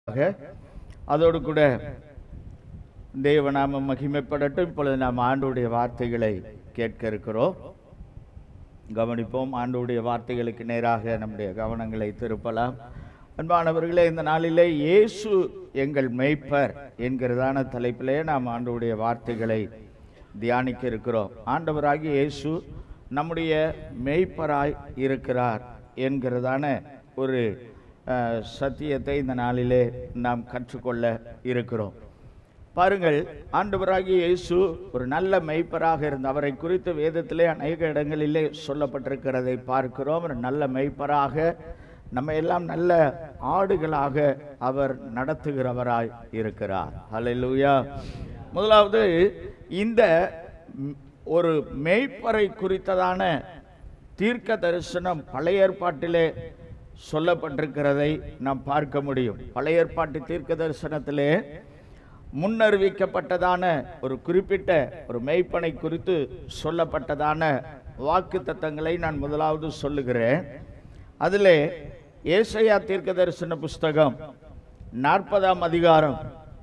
அதோடு கூட தேவநாமம் மகிமைப்படட்டும். இப்பொழுது நாம் ஆண்டவருடைய வார்த்தைகளை கேட்க இருக்கிறோம். கவனிப்போம். ஆண்டவருடைய வார்த்தைகளுக்கு நேராக நம்முடைய கவனங்களை திருப்பலாம். அன்பானவர்களே, இந்த நாளிலே இயேசு எங்கள் மேய்ப்பர் என்கிறதான தலைப்பிலே நாம் ஆண்டவருடைய வார்த்தைகளை தியானிக்க இருக்கிறோம். ஆண்டவராகிய இயேசு நம்முடைய மேய்ப்பராய் இருக்கிறார் என்கிறதான ஒரு சத்தியத்தை இந்த நாளிலே நாம் கற்றுக்கொள்ள இருக்கிறோம். பாருங்கள், ஆண்டவராகிய இயேசு ஒரு நல்ல மேய்ப்பராக இருந்த அவரை குறித்து வேதத்திலே அநேக இடங்களிலே சொல்லப்பட்டிருக்கிறதை பார்க்கிறோம். ஒரு நல்ல மேய்ப்பராக நம்ம எல்லாம் நல்ல ஆடுகளாக அவர் நடத்துகிறவராய் இருக்கிறார். ஹல்லேலூயா. முதலாவது, இந்த ஒரு மேய்ப்பரை குறித்ததான தீர்க்க தரிசனம் பழைய ஏற்பாட்டிலே சொல்லப்பட்டிருக்கிறதை நாம் பார்க்க முடியும். பழைய ஏற்பாட்டு தீர்க்க தரிசனத்திலே முன்னறிவிக்கப்பட்டதான ஒரு குறிப்பிட்ட ஒரு மேய்ப்பனை குறித்து சொல்லப்பட்டதான வாக்கு தத்தங்களை நான் முதலாவது சொல்லுகிறேன். அதிலே ஏசாயா தீர்க்க தரிசன புஸ்தகம் 40ஆம் அதிகாரம்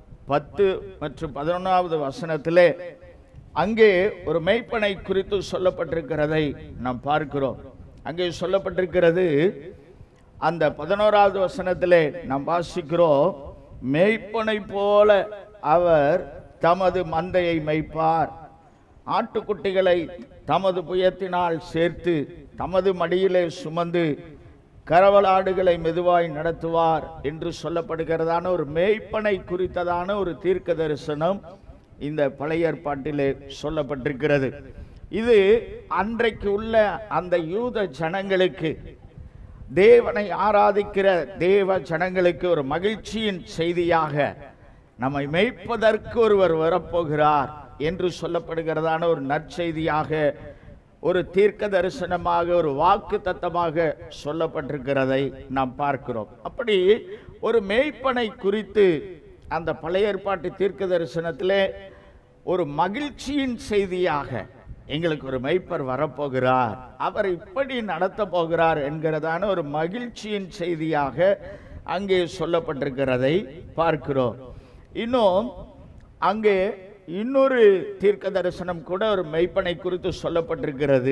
10 மற்றும் 11வது வசனத்திலே அங்கே ஒரு மேய்ப்பனை குறித்து சொல்லப்பட்டிருக்கிறதை நாம் பார்க்கிறோம். அங்கே சொல்லப்பட்டிருக்கிறது, அந்த 11வது வசனத்திலே நாம் வாசிக்கிறோம், மேய்ப்பனை போல அவர் தமது மந்தையை மேய்ப்பார், ஆட்டுக்குட்டிகளை தமது புயத்தினால் சேர்த்து தமது மடியிலே சுமந்து கரவலாடுகளை மெதுவாய் நடத்துவார் என்று சொல்லப்படுகிறதான ஒரு மேய்ப்பனை குறித்ததான ஒரு தீர்க்க தரிசனம் இந்த பழைய ஏற்பாட்டிலே சொல்லப்பட்டிருக்கிறது. இது அன்றைக்கு உள்ள அந்த யூத ஜனங்களுக்கு, தேவனை ஆராதிக்கிற தேவ ஜனங்களுக்கு ஒரு மகிழ்ச்சியின் செய்தியாக, நம்மை மேய்ப்பதற்கு ஒருவர் வரப்போகிறார் என்று சொல்லப்படுகிறதான ஒரு நற்செய்தியாக, ஒரு தீர்க்க தரிசனமாக, ஒரு வாக்கு தத்தமாக சொல்லப்பட்டிருக்கிறதை நாம் பார்க்கிறோம். அப்படி ஒரு மேய்ப்பனை குறித்து அந்த பழைய ஏற்பாட்டு தீர்க்க தரிசனத்திலே ஒரு மகிழ்ச்சியின் செய்தியாக, எங்களுக்கு ஒரு மேய்ப்பர் வரப்போகிறார், அவர் இப்படி நடத்த போகிறார் என்கிறதான ஒரு மகிழ்ச்சியின் செய்தியாக அங்கே சொல்லப்பட்டிருக்கிறதை பார்க்கிறோம். இன்னும் அங்கே இன்னொரு தீர்க்க தரிசனம் கூட ஒரு மேய்ப்பனை குறித்து சொல்லப்பட்டிருக்கிறது.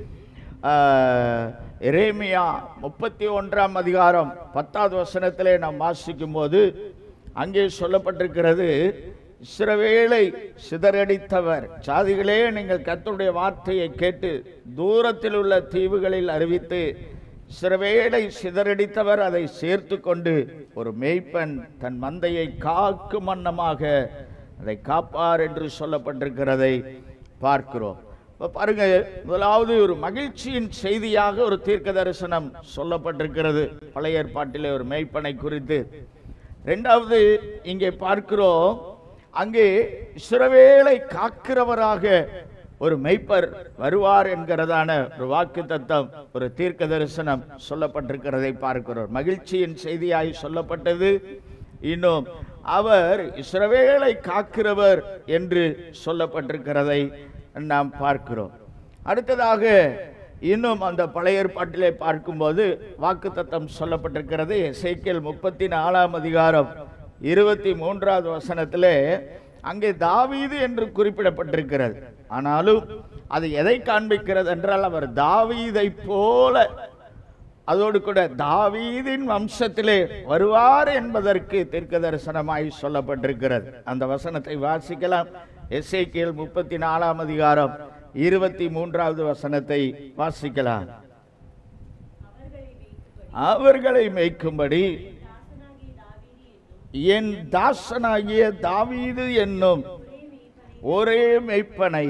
எரேமியா 31ஆம் அதிகாரம் 10வது வசனத்திலே நாம் வாசிக்கும் போது அங்கே சொல்லப்பட்டிருக்கிறது, இஸ்ரவேலை சிதறடித்தவர், ஜாதிகளே நீங்கள் கர்த்தருடைய வார்த்தையை கேட்டு தூரத்தில் உள்ள தீவுகளில் அறிவித்து, இஸ்ரவேலை சிதறடித்தவர் அதை சேர்த்து கொண்டு ஒரு மேய்ப்பன் தன் மந்தையை காக்கும் வண்ணமாக அதை காப்பார் என்று சொல்லப்பட்டிருக்கிறதை பார்க்கிறோம். பாருங்க, முதலாவது ஒரு மகிழ்ச்சியின் செய்தியாக ஒரு தீர்க்க தரிசனம் சொல்லப்பட்டிருக்கிறது பழைய ஏற்பாட்டிலே ஒரு மேய்ப்பனை குறித்து. இரண்டாவது, இங்கே பார்க்கிறோம், அங்கே இஸ்ரவேலை காக்கிறவராக ஒரு மேய்ப்பர் வருவார் என்கிறதான ஒரு வாக்கு தத்தம், ஒரு தீர்க்க தரிசனம் சொல்லப்பட்டிருக்கிறதை பார்க்கிறோம். மகிழ்ச்சியின் செய்தியாய் சொல்லப்பட்டது. இன்னும் அவர் இஸ்ரவேலை காக்கிறவர் என்று சொல்லப்பட்டிருக்கிறதை நாம் பார்க்கிறோம். அடுத்ததாக இன்னும் அந்த பழைய ஏற்பாட்டிலே பார்க்கும்போது வாக்கு தத்தம் சொல்லப்பட்டிருக்கிறது. எசேக்கியேல் 34ஆம் அதிகாரம் 23வது வசனத்திலே அங்கே தாவீது என்று குறிப்பிடப்பட்டிருக்கிறது. ஆனாலும் அது எதை காண்பிக்கிறது என்றால், அவர் தாவீதை போல, அதோடு கூட தாவீதின் வம்சத்திலே வருவார் என்பதற்கு தீர்க்க தரிசனமாய் சொல்லப்பட்டிருக்கிறது. அந்த வசனத்தை வாசிக்கலாம். எசேக்கியேல் 34ஆம் அதிகாரம் 23வது வசனத்தை வாசிக்கலாம். அவர்களை மேய்க்கும்படி என் தாசனாகிய தாவீது என்னும் ஒரே மேய்ப்பனை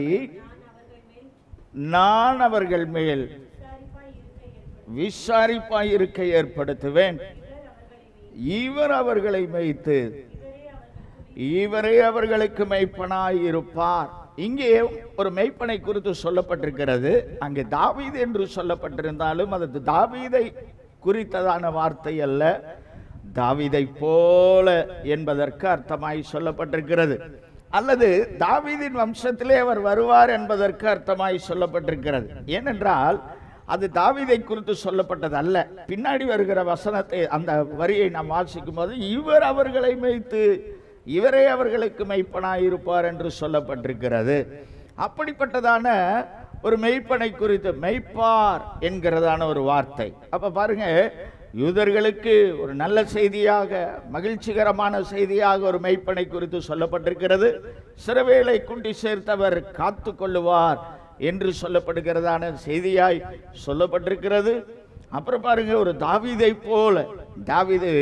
நான் அவர்கள் மேல் விசாரிப்பாயிருக்க ஏற்படுத்துவேன். இவர் அவர்களை மேய்த்து இவரே அவர்களுக்கு மேய்ப்பனாய் இருப்பார். இங்கே ஒரு மேய்ப்பனை குறித்து சொல்லப்பட்டிருக்கிறது. அங்கே தாவீது என்று சொல்லப்பட்டிருந்தாலும் அது தாவீதை குறித்ததான வார்த்தை அல்ல, தாவீதை போல என்பதற்கு அர்த்தமாய் சொல்லப்பட்டிருக்கிறது. அல்லது தாவீதின் வம்சத்திலே அவர் வருவார் என்பதற்கு அர்த்தமாய் சொல்லப்பட்டிருக்கிறது. ஏனென்றால் அது தாவீதை குறித்து சொல்லப்பட்டது அல்ல. பின்னாடி வருகிற வசனத்தை, அந்த வரியை நாம் வாசிக்கும் போது, இவர் அவர்களை மேய்த்து இவரே அவர்களுக்கு மெய்ப்பனாய் இருப்பார் என்று சொல்லப்பட்டிருக்கிறது. அப்படிப்பட்டதான ஒரு மெய்ப்பனை குறித்து மெய்ப்பார் என்கிறதான ஒரு வார்த்தை. அப்ப பாருங்க, யூதர்களுக்கு ஒரு நல்ல செய்தியாக, மகிழ்ச்சிகரமான செய்தியாக ஒரு மெய்ப்பனை குறித்து சொல்லப்பட்டிருக்கிறது. சிறுவேளை குண்டி சேர்த்தவர் காத்து கொள்ளுவார் என்று சொல்லப்படுகிறதான செய்தியாய் சொல்லப்பட்டிருக்கிறது. அப்புறம் பாருங்க, ஒரு தாவீதை போல, தாவீது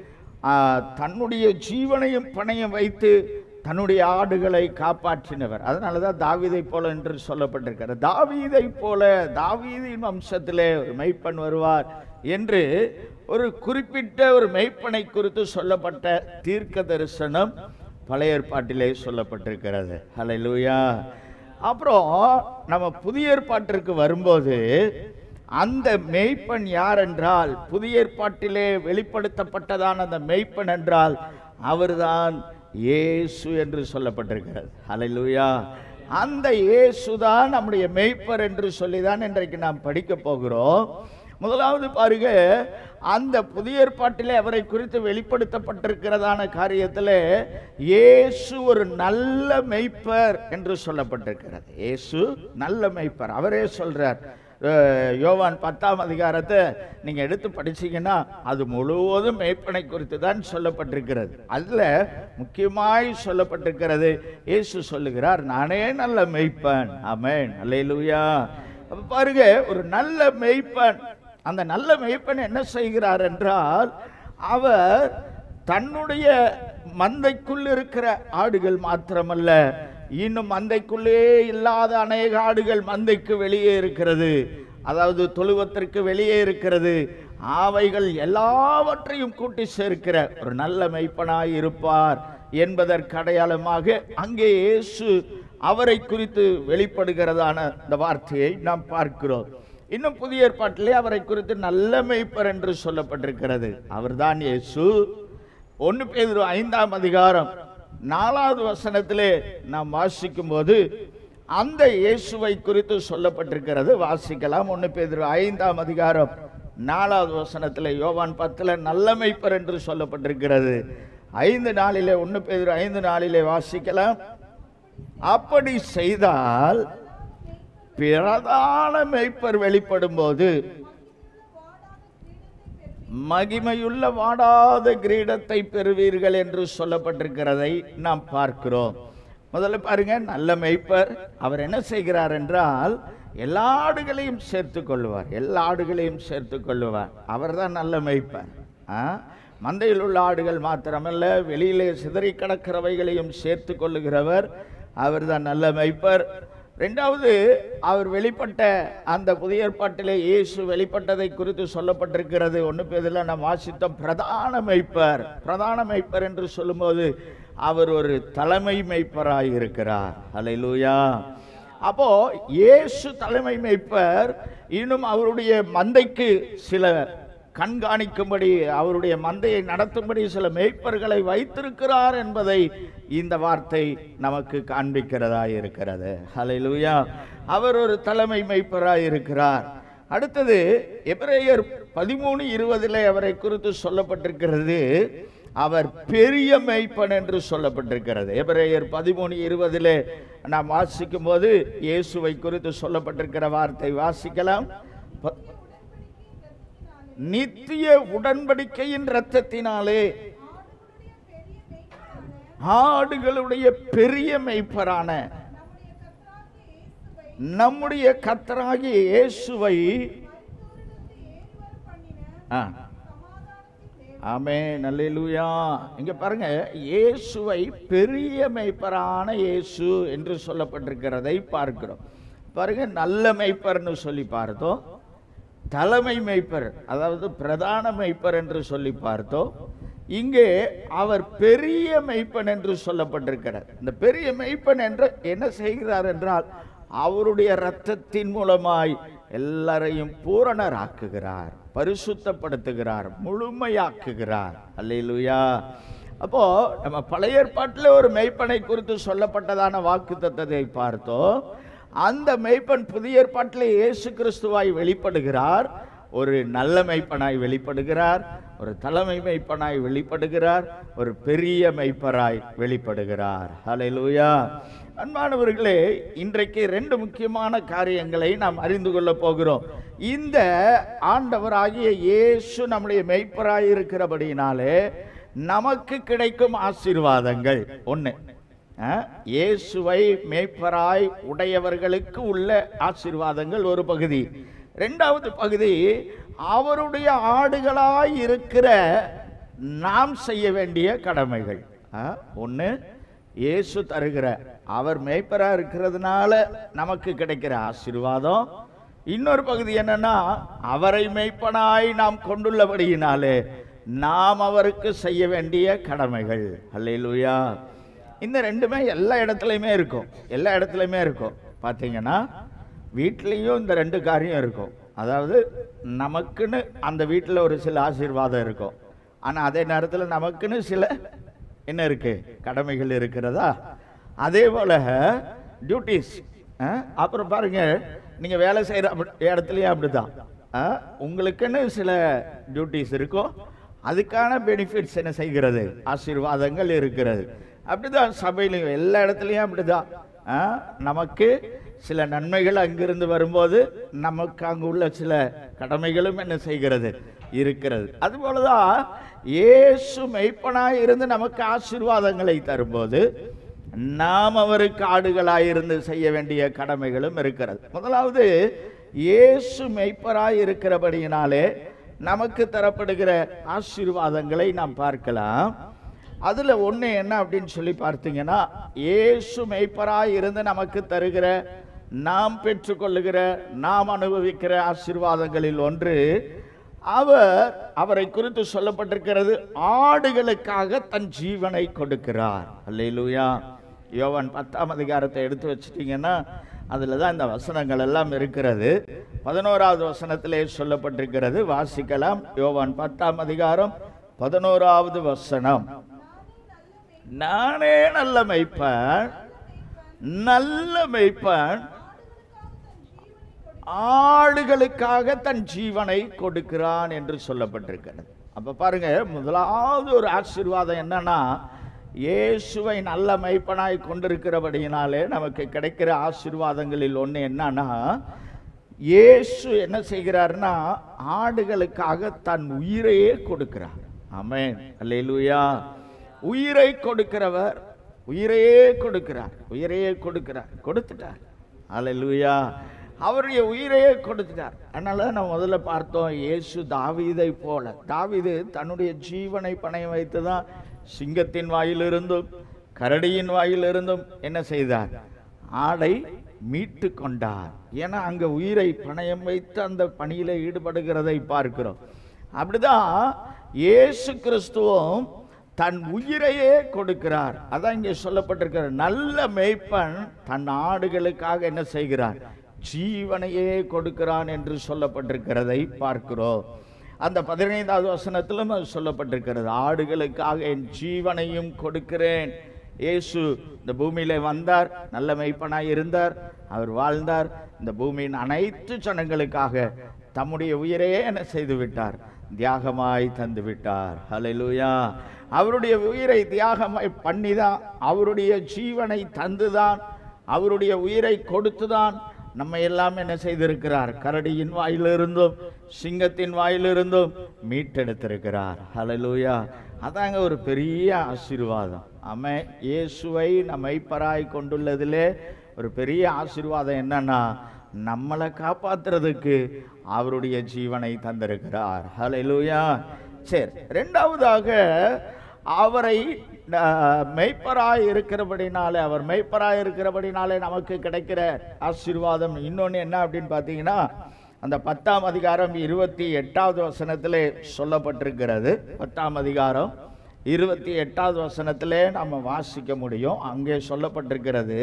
தன்னுடைய ஜீவனையும் பணையும் வைத்து தன்னுடைய ஆடுகளை காப்பாற்றினவர். அதனாலதான் தாவீதை போல என்று சொல்லப்பட்டிருக்கிறது. தாவீதை போல, தாவீதின் வம்சத்திலே ஒரு மெய்ப்பன் வருவார் என்று ஒரு குறிப்பிட்ட ஒரு மெய்ப்பனை குறித்து சொல்லப்பட்ட தீர்க்க தரிசனம் பழைய ஏற்பாட்டிலே சொல்லப்பட்டிருக்கிறது. ஹல்லேலூயா. அப்புறம் நம்ம புதிய ஏற்பாட்டிற்கு வரும்போது அந்த மெய்ப்பன் யார் என்றால், புதிய ஏற்பாட்டிலே வெளிப்படுத்தப்பட்டதான அந்த மெய்ப்பன் என்றால் அவர்தான் இயேசு என்று சொல்லப்பட்டிருக்கிறது. ஹல்லேலூயா. அந்த இயேசு தான் நம்முடைய மெய்ப்பர் என்று சொல்லிதான் இன்றைக்கு நாம் படிக்க போகிறோம். முதலாவது பாருங்க, அந்த புதிய ஏற்பாட்டிலே அவரை குறித்து வெளிப்படுத்தப்பட்டிருக்கிறதான காரியத்திலே இயேசு ஒரு நல்ல மெய்ப்பர் என்று சொல்லப்பட்டிருக்கிறது. இயேசு நல்ல மெய்ப்பர். அவரே சொல்றார். யோவான் 10ஆம் அதிகாரத்தை நீங்க எடுத்து படிச்சீங்கன்னா அது முழுவதும் மெய்ப்பனை குறித்து தான் சொல்லப்பட்டிருக்கிறது. அதுல முக்கியமாய் சொல்லப்பட்டிருக்கிறது, இயேசு சொல்லுகிறார், நானே நல்ல மெய்ப்பன். ஆமென், அல்லேலூயா. அப்ப பாருங்க, ஒரு நல்ல மெய்ப்பன், அந்த நல்ல மெய்ப்பன் என்ன செய்கிறார் என்றால், அவர் தன்னுடைய மந்தைக்குள் இருக்கிற ஆடுகள் மாத்திரமல்ல, இன்னும் மந்தைக்குள்ளே இல்லாத அநேக ஆடுகள் மந்தைக்கு வெளியே இருக்கிறது, அதாவது தொழுவத்திற்கு வெளியே இருக்கிறது. அவைகள் எல்லாவற்றையும் கூட்டி சேர்க்கிற ஒரு நல்ல மெய்ப்பனாய் இருப்பார் என்பதற்கு அடையாளமாக அங்கே இயேசு அவரை குறித்து வெளிப்படுகிறதான இந்த வார்த்தையை நாம் பார்க்கிறோம். இன்னும் புதிய ஏற்பாட்டிலே அவரை குறித்து நல்ல மெய்ப்பர் என்று சொல்லப்பட்டிருக்கிறது. அவர்தான் இயேசு. 1 பேதுரு 5ஆம் அதிகாரம் 4வது வசனத்திலே நாம் வாசிக்கும் போது அந்த இயேசுவை குறித்து சொல்லப்பட்டிருக்கிறது. வாசிக்கலாம். 1 பேதுரு 5ஆம் அதிகாரம் 4வது வசனத்திலே, யோவான் 10ல நல்ல மெய்ப்பர் என்று சொல்லப்பட்டிருக்கிறது. 5:4 1 பேதுரு 5:4 வாசிக்கலாம். அப்படி செய்தால் பிரதான மெய்ப்பர் வெளிப்படும் போது மகிமையுள்ள வாடாத கிரீடத்தை பெறுவீர்கள் என்று சொல்லப்பட்டிருக்கிறதை நாம் பார்க்கிறோம். முதல்ல பாருங்க, நல்ல மெய்ப்பர் அவர் என்ன செய்கிறார் என்றால், எல்லா ஆடுகளையும் சேர்த்து கொள்வார். எல்லா ஆடுகளையும் சேர்த்து கொள்வார். அவர் தான் நல்ல மெய்ப்பர். மந்தையில் உள்ள ஆடுகள் மாத்திரமல்ல, வெளியிலே சிதறி கிடக்கிறவைகளையும் சேர்த்து கொள்ளுகிறவர். அவர் தான் நல்ல மெய்ப்பர். ரெண்டாவது, அவர் வெளிப்பட்ட அந்த புதிய ஏற்பாட்டிலே இயேசு வெளிப்பட்டதை குறித்து சொல்லப்பட்டிருக்கிறது. 1 பேதுருல நாம் வாசித்தோம், பிரதான மெய்ப்பர். பிரதான மெய்ப்பர் என்று சொல்லும்போது அவர் ஒரு தலைமை மெய்ப்பராய் இருக்கிறார். அல்லேலூயா. அப்போ இயேசு தலைமை மெய்ப்பர். இன்னும் அவருடைய மந்தைக்கு சில கண்காணிக்கும்படி, அவருடைய மந்தையை நடத்தும்படி சில மேய்ப்பர்களை வைத்திருக்கிறார் என்பதை இந்த வார்த்தை நமக்கு காண்பிக்கிறதா இருக்கிறது. ஹல்லேலூயா. அவர் ஒரு தலைமை மேய்ப்பராய் இருக்கிறார். அடுத்தது, எபிரேயர் 13:20 அவரை குறித்து சொல்லப்பட்டிருக்கிறது, அவர் பெரிய மேய்ப்பன் என்று சொல்லப்பட்டிருக்கிறது. எபிரேயர் 13:20 நாம் வாசிக்கும் போது இயேசுவை குறித்து சொல்லப்பட்டிருக்கிற வார்த்தை வாசிக்கலாம். நித்திய உடன்படிக்கையின் இரத்தத்தினாலே ஆடுகளுடைய பெரிய மேய்ப்பரான நம்முடைய கர்த்தராகிய இயேசுவை, ஆமென், அல்லேலூயா. இங்க பாருங்க, இயேசுவை பெரிய மேய்ப்பரான இயேசு என்று சொல்லப்பட்டிருக்கிறதை பார்க்கிறோம். பாருங்க, நல்ல மேய்ப்பர்னு சொல்லி பார்த்தோம், தலைமை மேய்ப்பர் அதாவது பிரதான மேய்ப்பர் என்று சொல்லி பார்த்தோம். இங்கே அவர் பெரிய மேய்ப்பன் என்று சொல்லப்பட்டிருக்கிறார். இந்த பெரிய மேய்ப்பன் என்று என்ன செய்கிறார் என்றால், அவருடைய இரத்தத்தின் மூலமாய் எல்லாரையும் பூரணராக்குகிறார், பரிசுத்தப்படுத்துகிறார், முழுமையாக்குகிறார். அல்லேலூயா. அப்போ நம்ம பழைய ஏற்பாட்டில் ஒரு மேய்ப்பனை குறித்து சொல்லப்பட்டதான வாக்குத்தத்தத்தை பார்த்தோம். அந்த மெய்ப்பன் புதிய ஏற்பாட்டிலே இயேசு கிறிஸ்துவாய் வெளிப்படுகிறார். ஒரு நல்ல மெய்ப்பனாய் வெளிப்படுகிறார், ஒரு தலைமை மெய்ப்பனாய் வெளிப்படுகிறார், ஒரு பெரிய மெய்ப்பராய் வெளிப்படுகிறார். ஹல்லேலூயா. அன்பானவர்களே, இன்றைக்கு 2 முக்கியமான காரியங்களை நாம் அறிந்து கொள்ள போகிறோம். இந்த ஆண்டவராகிய இயேசு நம்முடைய மெய்ப்பராய் இருக்கிறபடியினாலே நமக்கு கிடைக்கும் ஆசீர்வாதங்கள். ஒன்று, இயேசுவை மேய்ப்பராய் உடையவர்களுக்கு உள்ள ஆசீர்வாதங்கள் ஒரு பகுதி. 2வது பகுதி, அவருடைய ஆடுகளாய் இருக்கிற நாம் செய்ய வேண்டிய கடமைகள். ஒன்று, இயேசு தருகிற, அவர் மேய்ப்பரா இருக்கிறதுனால நமக்கு கிடைக்கிற ஆசீர்வாதம். இன்னொரு பகுதி என்னன்னா, அவரை மேய்ப்பனாய் நாம் கொண்டுள்ளபடியினாலே நாம் அவருக்கு செய்ய வேண்டிய கடமைகள். அல்லேலூயா. இந்த 2மே எல்லா இடத்துலையுமே இருக்கும். எல்லா இடத்துலையுமே இருக்கும். பார்த்தீங்கன்னா வீட்லேயும் இந்த 2 காரியம் இருக்கும். அதாவது நமக்குன்னு அந்த வீட்டில் ஒரு சில ஆசீர்வாதம் இருக்கும். ஆனால் அதே நேரத்தில் நமக்குன்னு சில என்ன இருக்கு, கடமைகள் இருக்கிறதா? அதே போல டியூட்டிஸ். அப்புறம் பாருங்க, நீங்கள் வேலை செய்கிற இடத்துலையும் அப்படிதான். உங்களுக்குன்னு சில டியூட்டிஸ் இருக்கும், அதுக்கான பெனிஃபிட்ஸ் என்ன செய்கிறது, ஆசீர்வாதங்கள் இருக்கிறது. அப்படிதான் சபையிலையும் எல்லா இடத்துலையும் அப்படிதான். நமக்கு சில நன்மைகள் அங்கிருந்து வரும்போது நமக்கு அங்கு உள்ள சில கடமைகளும் என்ன செய்கிறது, இருக்கிறது. அதுபோலதான் இயேசு மெய்ப்பனாய் இருந்து நமக்கு ஆசீர்வாதங்களை தரும்போது நாம் அவருக்கு ஆடுகளாயிருந்து செய்ய வேண்டிய கடமைகளும் இருக்கிறது. முதலாவது, இயேசு மெய்ப்பராய் இருக்கிறபடியினாலே நமக்கு தரப்படுகிற ஆசீர்வாதங்களை நாம் பார்க்கலாம். அதுல ஒண்ணு என்ன அப்படின்னு சொல்லி பார்த்தீங்கன்னா, இயேசு மெய்ப்பராய் இருந்து நமக்கு தருகிற, நாம் பெற்றுக்கொள்ளுகிற, நாம் அனுபவிக்கிற ஆசீர்வாதங்களில் ஒன்று, அவரை குறித்து சொல்லப்பட்டிருக்கிறது, ஆடுகளுக்காக தன் ஜீவனை கொடுக்கிறார். அல்லேலூயா. யோவான் 10ஆம் அதிகாரத்தை எடுத்து வச்சிட்டீங்கன்னா அதுல தான் இந்த வசனங்கள் எல்லாம் இருக்கிறது. 11வது வசனத்திலே சொல்லப்பட்டிருக்கிறது. வாசிக்கலாம். யோவான் 10ஆம் அதிகாரம் 11வது வசனம். நானே நல்ல மெய்ப்பன், நல்ல மெய்ப்பன் ஆடுகளுக்காக தன் ஜீவனை கொடுக்கிறான் என்று சொல்லப்பட்டிருக்கிறது. அப்ப பாருங்க, முதலாவது ஒரு ஆசீர்வாதம் என்னன்னா, இயேசுவை நல்ல மெய்ப்பனாய் கொண்டிருக்கிறபடியினாலே நமக்கு கிடைக்கிற ஆசீர்வாதங்களில் ஒன்று என்னன்னா, இயேசு என்ன செய்கிறார்னா, ஆடுகளுக்காக தன் உயிரையே கொடுக்கிறார். ஆமென். அல்லேலூயா. உயிரை கொடுக்கிறவர் உயிரையே கொடுக்கிறார். உயிரையே கொடுக்கிறார், கொடுத்துட்டார். அல்லேலூயா. அவருடைய உயிரையே கொடுத்துட்டார். அதனால நம்ம முதல்ல பார்த்தோம், இயேசு தாவீதை போல, தாவீது தன்னுடைய ஜீவனை பணயம் வைத்துதான் சிங்கத்தின் வாயிலிருந்தும் கரடியின் வாயிலிருந்தும் என்ன செய்தார், ஆடை மீட்டு கொண்டார். ஏன்னா அங்க உயிரை பணயம் வைத்து அந்த பணியில ஈடுபடுகிறதை பார்க்கிறோம். அப்படிதான் இயேசு கிறிஸ்துவும் தன் உயிரையே கொடுக்கிறார். அதான் இங்கே சொல்லப்பட்டிருக்கிற, நல்ல மேய்ப்பன் தன் ஆடுகளுக்காக என்ன செய்கிறார், ஜீவனையே கொடுக்கிறான் என்று சொல்லப்பட்டிருக்கிறதை பார்க்கிறோம். அந்த 15வது வசனத்திலும் அது சொல்லப்பட்டிருக்கிறது, ஆடுகளுக்காக என் ஜீவனையும் கொடுக்கிறேன். இயேசு இந்த பூமியில வந்தார், நல்ல மெய்ப்பனாய் இருந்தார், அவர் வாழ்ந்தார். இந்த பூமியின் அனைத்து ஜனங்களுக்காக தம்முடைய உயிரையே என்ன செய்து விட்டார், தியாகமாய் தந்து விட்டார். ஹல்லேலூயா. அவருடைய உயிரை தியாகமாய் பண்ணிதான், அவருடைய ஜீவனை தந்துதான், அவருடைய உயிரை கொடுத்துதான் நம்ம எல்லாம் என்ன செய்திருக்கிறார், கரடியின் வாயிலிருந்தும் சிங்கத்தின் வாயிலிருந்தும் மீட்டெடுத்திருக்கிறார். ஹல்லேலூயா. அதாங்க ஒரு பெரிய ஆசீர்வாதம். ஆமென். இயேசுவை நம்மை பராய் கொண்டுள்ளதிலே ஒரு பெரிய ஆசீர்வாதம் என்னன்னா, நம்மளை காப்பாற்றுறதுக்கு அவருடைய ஜீவனை தந்திருக்கிறார். ஹல்லேலூயா. சரி, 2வதாக அவரை மெய்ப்பராய் இருக்கிறபடினாலே, அவர் மெய்ப்பராய் இருக்கிறபடினாலே நமக்கு கிடைக்கிற ஆசீர்வாதம் இன்னொன்று என்ன அப்படின்னு பார்த்தீங்கன்னா, அந்த 10ஆம் அதிகாரம் 28வது வசனத்திலே சொல்லப்பட்டிருக்கிறது. 10ஆம் அதிகாரம் 28வது வசனத்திலே நம்ம வாசிக்க முடியும். அங்கே சொல்லப்பட்டிருக்கிறது,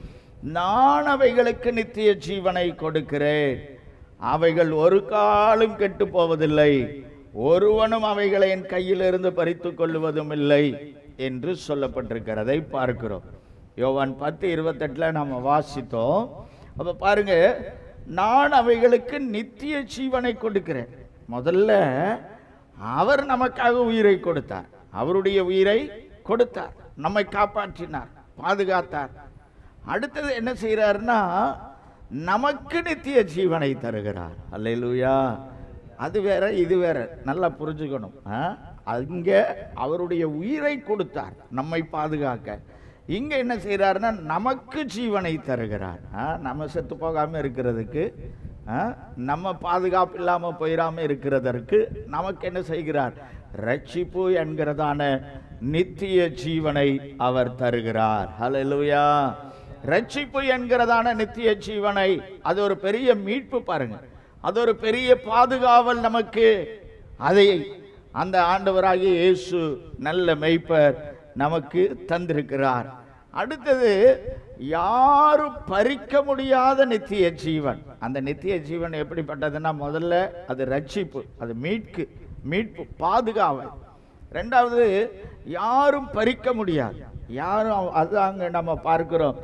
நான் அவைகளுக்கு நித்திய ஜீவனை கொடுக்கிறேன், அவைகள் ஒரு காலும் கெட்டு போவதில்லை, ஒருவனும் அவைகளை என் கையிலிருந்து பறித்து கொள்வதும் இல்லை என்று சொல்லப்பட்டிருக்கிறதை பார்க்கிறோம். யோவான் 10:28 நம்ம வாசித்தோம். அப்ப பாருங்க, நான் அவைகளுக்கு நித்திய ஜீவனை கொடுக்கிறேன். முதல்ல அவர் நமக்காக உயிரை கொடுத்தார், அவருடைய உயிரை கொடுத்தார், நம்மை காப்பாற்றினார், பாதுகாத்தார். அடுத்தது என்ன செய்யறாருன்னா, நமக்கு நித்திய ஜீவனை தருகிறார். அல்லேலூயா. அது வேற இது வேற, நல்லா புரிஞ்சுக்கணும். அங்க அவருடைய உயிரை கொடுத்தார் நம்மை பாதுகாக்க. இங்க என்ன செய்யறாருன்னா, நமக்கு ஜீவனை தருகிறார். நம்ம செத்து போகாம இருக்கிறதுக்கு, நம்ம பாதுகாப்பு இல்லாம போயிடாம இருக்கிறதற்கு நமக்கு என்ன செய்கிறார்? ரட்சிப்பு என்கிறதான நித்திய ஜீவனை அவர் தருகிறார். ஹல்லேலூயா. ரட்சிப்பு என்கிறதான நித்திய ஜீவனை, அது ஒரு பெரிய மீட்பு பாருங்க, அது ஒரு பெரிய பாதுகாவல் நமக்கு. அதை அந்த ஆண்டவராகிய இயேசு நல்ல மேய்ப்பர் நமக்கு தந்திருக்கிறார். அடுத்தது, யாரும் பறிக்க முடியாத நித்திய ஜீவன். அந்த நித்திய ஜீவன் எப்படிப்பட்டதுன்னா, முதல்ல அது ரட்சிப்பு, அது மீட்பு பாதுகாவல். ரெண்டாவது, யாரும் பறிக்க முடியாது, யாரும். அது அங்க நம்ம பார்க்கிறோம்,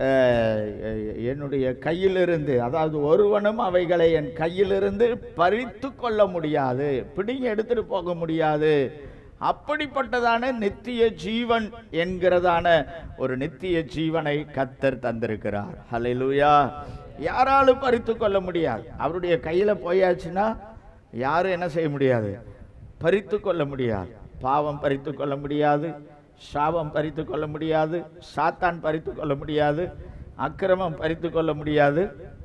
என்னுடைய கையிலிருந்து, அதாவது ஒருவனும் அவைகளை என் கையிலிருந்து பறித்து கொள்ள முடியாது, பிடிங்கி எடுத்துட்டு போக முடியாது. அப்படிப்பட்டதான நித்திய ஜீவன் என்கிறதான ஒரு நித்திய ஜீவனை கர்த்தர் தந்திருக்கிறார். ஹல்லேலூயா. யாராலும் பறித்து கொள்ள முடியாது. அவருடைய கையில போயாச்சுன்னா யாரும் என்ன செய்ய முடியாது? பறித்து கொள்ள முடியாது. பாவம் பறித்து கொள்ள முடியாது, சாபம் பறித்து கொள்ள முடியாது, சாத்தான் பறித்து கொள்ள முடியாது, அக்கிரமம் பறித்து கொள்ள முடியாது.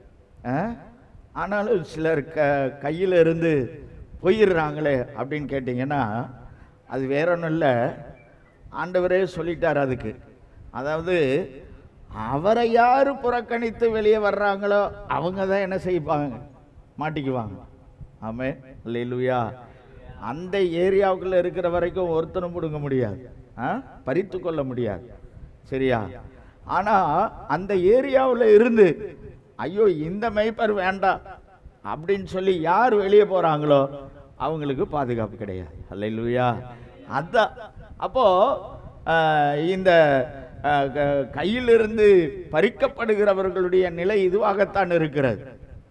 ஆனாலும் சிலர் கையில் இருந்து போயிடுறாங்களே அப்படின்னு கேட்டிங்கன்னா, அது வேற ஒன்றும் இல்லை, ஆண்டவரே சொல்லிட்டார் அதுக்கு. அதாவது, அவரை யார் புறக்கணித்து வெளியே வர்றாங்களோ அவங்க தான் என்ன செய்வாங்க? மாட்டிக்குவாங்க. ஆமென். அல்லேலூயா. அந்த ஏரியாவுக்குள்ள இருக்கிற வரைக்கும் ஒருத்தரும் பிடுங்க முடியாது, பறித்து கொள்ள முடியாது, சரியா? ஆனா அந்த ஏரியாவில் இருந்து, ஐயோ இந்த மேய்ப்பர் வேண்டாம் அப்படின்னு சொல்லி யார் வெளியே போறாங்களோ அவங்களுக்கு பாதுகாப்பு கிடையாது. அல்லேலூயா. அதான். அப்போ இந்த கையிலிருந்து பறிக்கப்படுகிறவர்களுடைய நிலை இதுவாகத்தான் இருக்கிறது.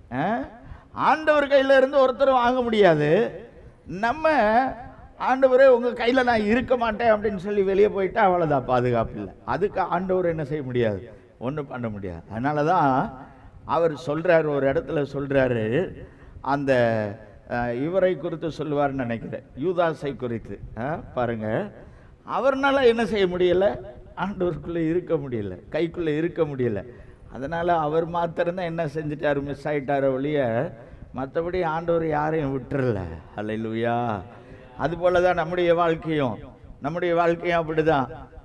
ஆண்டவர் கையில இருந்து ஒருத்தரும் வாங்க முடியாது. நம்ம ஆண்டவரே உங்க கையில நான் இருக்க மாட்டேன் அப்படின்னு சொல்லி வெளியே போயிட்டா அவ்வளவுதான், பாதுகாப்பு இல்லை. அதுக்கு ஆண்டவர் என்ன செய்ய முடியாது? ஒன்றும் பண்ண முடியாது. அதனாலதான் அவர் சொல்றாரு, ஒரு இடத்துல சொல்றாரு, அந்த இவரை குறித்து சொல்லுவார்னு நினைக்கிறேன், யூதாசை குறித்து. பாருங்க, அவர்னால என்ன செய்ய முடியல? ஆண்டவருக்குள்ள இருக்க முடியல, கைக்குள்ள இருக்க முடியல. அதனால அவர் மாத்திரம்தான் என்ன செஞ்சுட்டாரு? மிஸ் ஆயிட்டார ஒழிய மற்றபடி ஆண்டவர் யாரையும் விட்டுறல. அல்லேலூயா. அது போலதான் நம்முடைய வாழ்க்கையும் அப்படிதான்.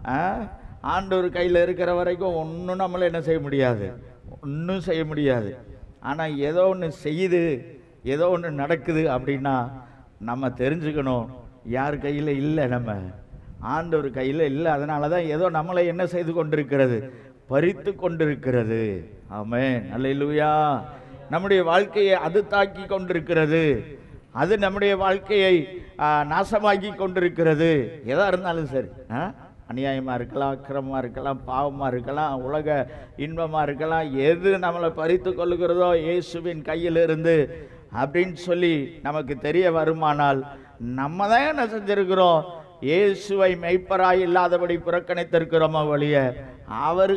ஆண்டவர் கையில் இருக்கிற வரைக்கும் ஒன்றும் நம்மளை என்ன செய்ய முடியாது? ஒன்றும் செய்ய முடியாது. ஆனால் ஏதோ ஒன்று செய்யுது, ஏதோ ஒன்று நடக்குது அப்படின்னா நம்ம தெரிஞ்சுக்கணும், யார் கையில் இல்லை, நம்ம ஆண்டவர் கையில் இல்லை. அதனால தான் ஏதோ நம்மளை என்ன செய்து கொண்டிருக்கிறது? பறித்து கொண்டிருக்கிறது. ஆமென். அல்லேலூயா. நம்முடைய வாழ்க்கையை அது தாக்கி கொண்டிருக்கிறது, அது நம்முடைய வாழ்க்கையை நாசமாக்கி கொண்டிருக்கிறது. எதா இருந்தாலும் சரி, அநியாயமாக இருக்கலாம், அக்கிரமமாக இருக்கலாம், பாவமாக இருக்கலாம், உலக இன்பமாக இருக்கலாம், எது நம்மளை பறித்து கொள்ளுகிறதோ இயேசுவின் கையிலிருந்து அப்படின்னு சொல்லி நமக்கு தெரிய வருமானால், நம்ம தான் என்ன செஞ்சிருக்கிறோம்? இயேசுவை மெய்ப்பராய் இல்லாதபடி புறக்கணித்திருக்கிறோமோ வழிய, அவர்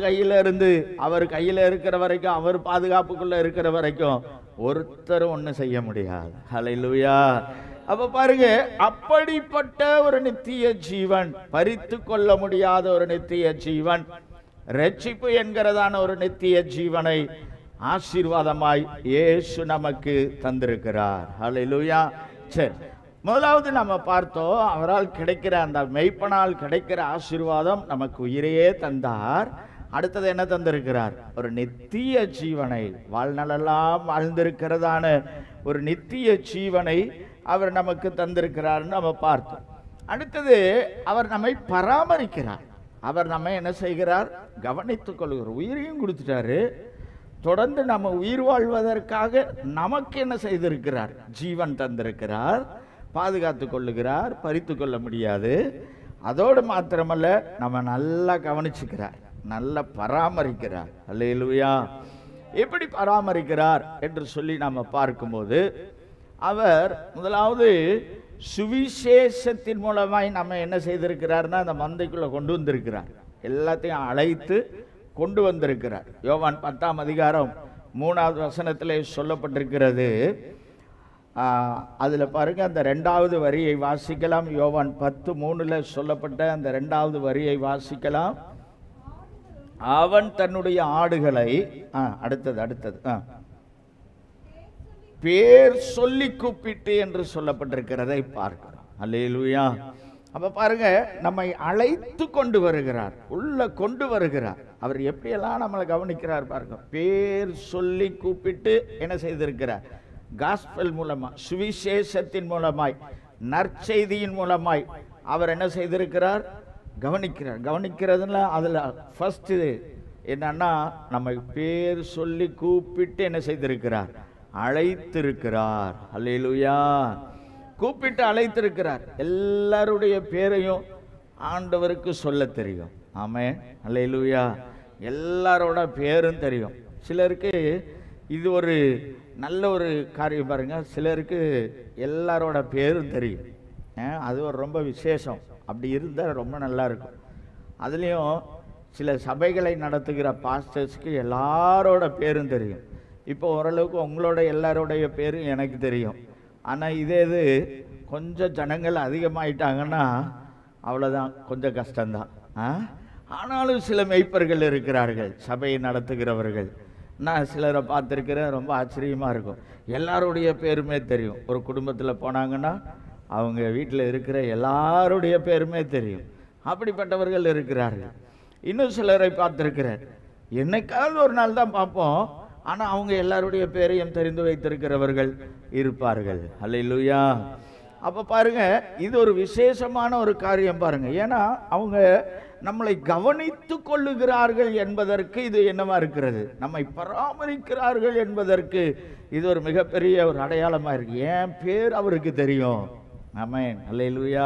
கையில் இருக்கிற வரைக்கும், அவர் பாதுகாப்புக்குள்ள இருக்கிற வரைக்கும் ஒருத்தரும் ஒன்றும் செய்ய முடியாது. ஹல்லேலூயா. அப்ப பாருங்க, அப்படிப்பட்ட ஒரு நித்திய ஜீவன், பறித்து கொள்ள முடியாத ஒரு நித்திய ஜீவன், ரட்சிப்பு என்கிறதான ஒரு நித்திய ஜீவனை ஆசீர்வாதமாய் இயேசு நமக்கு தந்திருக்கிறார். ஹல்லேலூயா. சரி, முதலாவது நம்ம பார்த்தோம், அவரால் கிடைக்கிற அந்த மெய்ப்பனால் கிடைக்கிற ஆசீர்வாதம், நமக்கு உயிரையே தந்தார். அடுத்தது என்ன தந்திருக்கிறார்? ஒரு நித்திய ஜீவனை, வாழ்நாளெல்லாம் வாழ்ந்திருக்கிறதான ஒரு நித்திய ஜீவனை அவர் நமக்கு தந்திருக்கிறார் நம்ம பார்த்தோம். அடுத்தது, அவர் நம்மை பராமரிக்கிறார். அவர் நம்ம என்ன செய்கிறார்? கவனித்துக் கொள்கிறார். உயிரையும் கொடுத்துட்டாரு, தொடர்ந்து நம்ம உயிர் வாழ்வதற்காக நமக்கு என்ன செய்திருக்கிறார்? ஜீவன் தந்திருக்கிறார், பாதுகாத்து கொள்ளுகிறார், பறித்து கொள்ள முடியாது. அதோடு மாத்திரமல்ல, நம்ம நல்லா கவனிச்சுக்கிறார், நல்லா பராமரிக்கிறார். அல்லேலூயா. எப்படி பராமரிக்கிறார் என்று சொல்லி நாம பார்க்கும்போது, அவர் முதலாவது சுவிசேஷத்தின் மூலமாய் நம்ம என்ன செய்திருக்கிறார்னா அந்த மந்தைக்குள்ள கொண்டு வந்திருக்கிறார். எல்லாத்தையும் அழைத்து கொண்டு வந்திருக்கிறார். யோவான் 10ஆம் அதிகாரம் 3வது வசனத்திலே சொல்லப்பட்டிருக்கிறது. அதுல பாருங்க, அந்த 2வது வரியை வாசிக்கலாம். யோவான் 10:3 சொல்லப்பட்ட அந்த 2வது வரியை வாசிக்கலாம். அவன் தன்னுடைய ஆடுகளை அடுத்தது பேர் சொல்லி கூப்பிட்டு என்று சொல்லப்பட்டிருக்கிறதை பார்க்கிறோம். அல்லேலூயா. அப்ப பாருங்க, நம்மை அழைத்து கொண்டு வருகிறார், உள்ள கொண்டு வருகிறார். அவர் எப்படியெல்லாம் நம்மளை கவனிக்கிறார் பாருங்க. பேர் சொல்லி கூப்பிட்டு என்ன செய்திருக்கிறார்? காஸ்பல் மூலமா, சுவிசேஷத்தின் மூலமாய், நற்செய்தியின் மூலமாய் அவர் என்ன செய்திருக்கிறார்? கவனிக்கிறார். கவனிக்கிறதுல அதுல ஃபர்ஸ்ட் என்னன்னா, நம்ம பேர் சொல்லி கூப்பிட்டு என்ன செய்திருக்கிறார்? அழைத்திருக்கிறார். அல்லேலூயா. கூப்பிட்டு அழைத்திருக்கிறார். எல்லாருடைய பேரையும் ஆண்டவருக்கு சொல்ல தெரியும். ஆமென். அல்லேலூயா. எல்லாரோட பேரும் தெரியும். சிலருக்கு இது ஒரு நல்ல ஒரு காரியம் பாருங்க. சிலருக்கு எல்லாரோட பேரும் தெரியும். அது ஒரு ரொம்ப விசேஷம். அப்படி இருந்தால் ரொம்ப நல்லா இருக்கும். அதுலேயும் சில சபைகளை நடத்துகிற பாஸ்டர்ஸ்க்கு எல்லாரோட பேரும் தெரியும். இப்போ ஓரளவுக்கு உங்களோட எல்லாரோடைய பேரும் எனக்கு தெரியும். ஆனால் இதே இது கொஞ்சம் ஜனங்கள் அதிகமாயிட்டாங்கன்னா அவ்வளோதான், கொஞ்சம் கஷ்டம்தான். ஆனாலும் சில மெய்ப்பர்கள் இருக்கிறார்கள், சபையை நடத்துகிறவர்கள். நான் சிலரை பார்த்துருக்கிறேன், ரொம்ப ஆச்சரியமாக இருக்கும். எல்லாருடைய பேருமே தெரியும். ஒரு குடும்பத்தில் போனாங்கன்னா அவங்க வீட்டில் இருக்கிற எல்லாருடைய பேருமே தெரியும். அப்படிப்பட்டவர்கள் இருக்கிறார்கள். இன்னும் சிலரை பார்த்துருக்கிறேன், என்னைக்காவது ஒரு நாள் தான் பார்ப்போம், ஆனால் அவங்க எல்லாருடைய பேரையும் தெரிந்து வைத்திருக்கிறவர்கள் இருப்பார்கள். அல்லேலூயா. அப்போ பாருங்க, இது ஒரு விசேஷமான ஒரு காரியம் பாருங்க. ஏன்னா அவங்க நம்மளை கவனித்து கொள்ளுகிறார்கள் என்பதற்கு இது என்னவா இருக்கிறது? நம்மை பராமரிக்கிறார்கள் என்பதற்கு இது ஒரு மிகப்பெரிய ஒரு அடையாளமா இருக்கு. என் பேர் அவருக்கு தெரியும். ஆமென். அல்லேலூயா.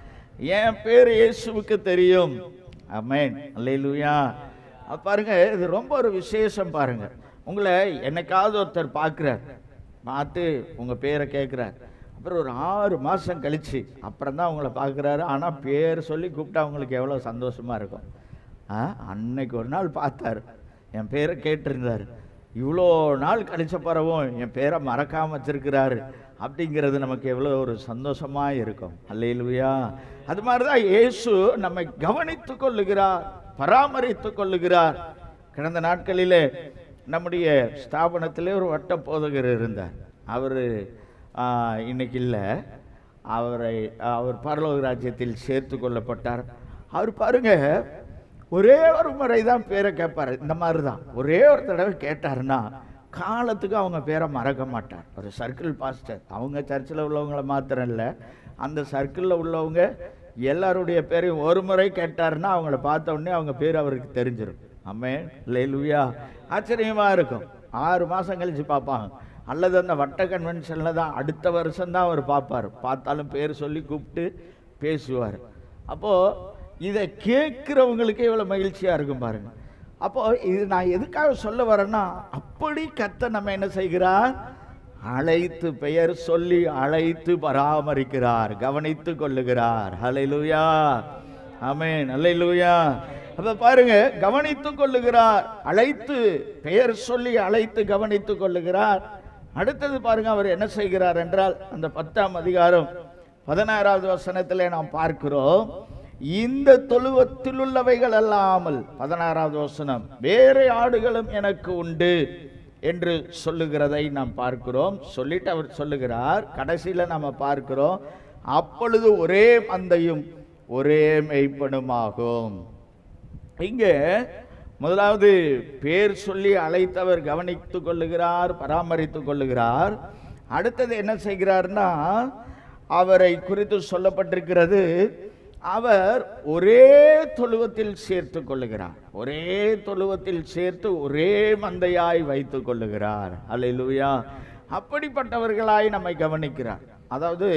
என் பேர் இயேசுவுக்கு தெரியும். ஆமென். அல்லேலூயா. பாருங்க, இது ரொம்ப ஒரு விசேஷம். பாருங்க, உங்களை என்னைக்காவது ஒருத்தர் பார்க்குறார், பார்த்து உங்க பேரை கேட்குறார். அப்புறம் ஒரு 6 மாதம் கழிச்சு அப்புறம் தான் உங்களை பார்க்குறாரு. ஆனால் பேர் சொல்லி கூப்பிட்டா அவங்களுக்கு எவ்வளோ சந்தோஷமா இருக்கும். அன்னைக்கு ஒரு நாள் பார்த்தார், என் பேரை கேட்டிருந்தார். இவ்வளோ நாள் கழிச்ச பிறவும் என் பேரை மறக்காம வச்சிருக்கிறாரு அப்படிங்கிறது நமக்கு எவ்வளோ ஒரு சந்தோஷமாக இருக்கும். அல்லேலூயா. அது மாதிரி தான் இயேசு நம்மை கவனித்து கொள்ளுகிறார், பராமரித்து கொள்ளுகிறார். கடந்த நாட்களிலே நம்முடைய ஸ்தாபனத்திலே ஒரு வட்ட போதகர் இருந்தார். அவர் இன்னைக்கு இல்லை, அவர் பரலோக ராஜ்யத்தில் சேர்த்து கொள்ளப்பட்டார். அவர் பாருங்க, ஒரே ஒரு முறை தான் பேரை கேட்பார். இந்த மாதிரி தான் ஒரே ஒரு தடவை கேட்டாருன்னா காலத்துக்கு அவங்க பேரை மறக்க மாட்டார். ஒரு சர்க்கிள் பாஸ்டர், அவங்க சர்ச்சில் உள்ளவங்கள மாத்திரம் இல்லை, அந்த சர்க்கிளில் உள்ளவங்க எல்லாருடைய பேரையும் ஒரு முறை கேட்டாருன்னா அவங்கள பார்த்த உடனே அவங்க பேர் அவருக்கு தெரிஞ்சிடும். ஆமென். அல்லேலூயா. ஆச்சரியமாக இருக்கும். 6 மாதம் கழிச்சு பார்ப்பாங்க. அல்லது அந்த வட்ட கன்வென்ஷனில் தான் அடுத்த வருஷம் தான் அவர் பார்ப்பார். பார்த்தாலும் பேர் சொல்லி கூப்பிட்டு பேசுவார். அப்போது இதை கேட்குறவங்களுக்கே இவ்வளோ மகிழ்ச்சியாக இருக்கும் பாருங்க. அப்போ இது நான் எதுக்காக சொல்ல வரேன்னா, அப்படி கர்த்தர் நம்ம என்ன செய்கிறார்? அழைத்து, பெயர் சொல்லி அழைத்து பராமரிக்கிறார், கவனித்து கொள்ளுகிறார். ஹல்லேலூயா. ஆமென். அல்லேலூயா. அப்ப பாருங்க, கவனித்து கொள்ளுகிறார், அழைத்து, பெயர் சொல்லி அழைத்து கவனித்து கொள்ளுகிறார். அடுத்தது பாருங்க, அவர் என்ன செய்கிறார் என்றால், அந்த 10ஆம் அதிகாரம் 16வது வசனத்திலே நாம் பார்க்கிறோம், இந்த தொழுவத்தில் உள்ளவைகள் அல்லாமல், 16வது வசனம், வேறு ஆடுகளும் எனக்கு உண்டு என்று சொல்லுகிறதை நாம் பார்க்கிறோம். சொல்லிட்டு அவர் சொல்லுகிறார், கடைசியில நாம பார்க்கிறோம், அப்பொழுது ஒரே மந்தையும் ஒரே மெய்ப்பனுமாகும். இங்கே முதலாவது பேர் சொல்லி அழைத்தவர் கவனித்துக் கொள்ளுகிறார், பராமரித்துக் கொள்ளுகிறார். அடுத்தது என்ன செய்கிறார்னா, அவரை குறித்து சொல்லப்பட்டிருக்கிறது, அவர் ஒரே தொழுவத்தில் சேர்த்து கொள்ளுகிறார். ஒரே தொழுவத்தில் சேர்த்து ஒரே மந்தையாய் வைத்துக் கொள்ளுகிறார். அல்லேலூயா. அப்படிப்பட்டவர்களாய் நம்மை கவனிக்கிறார். அதாவது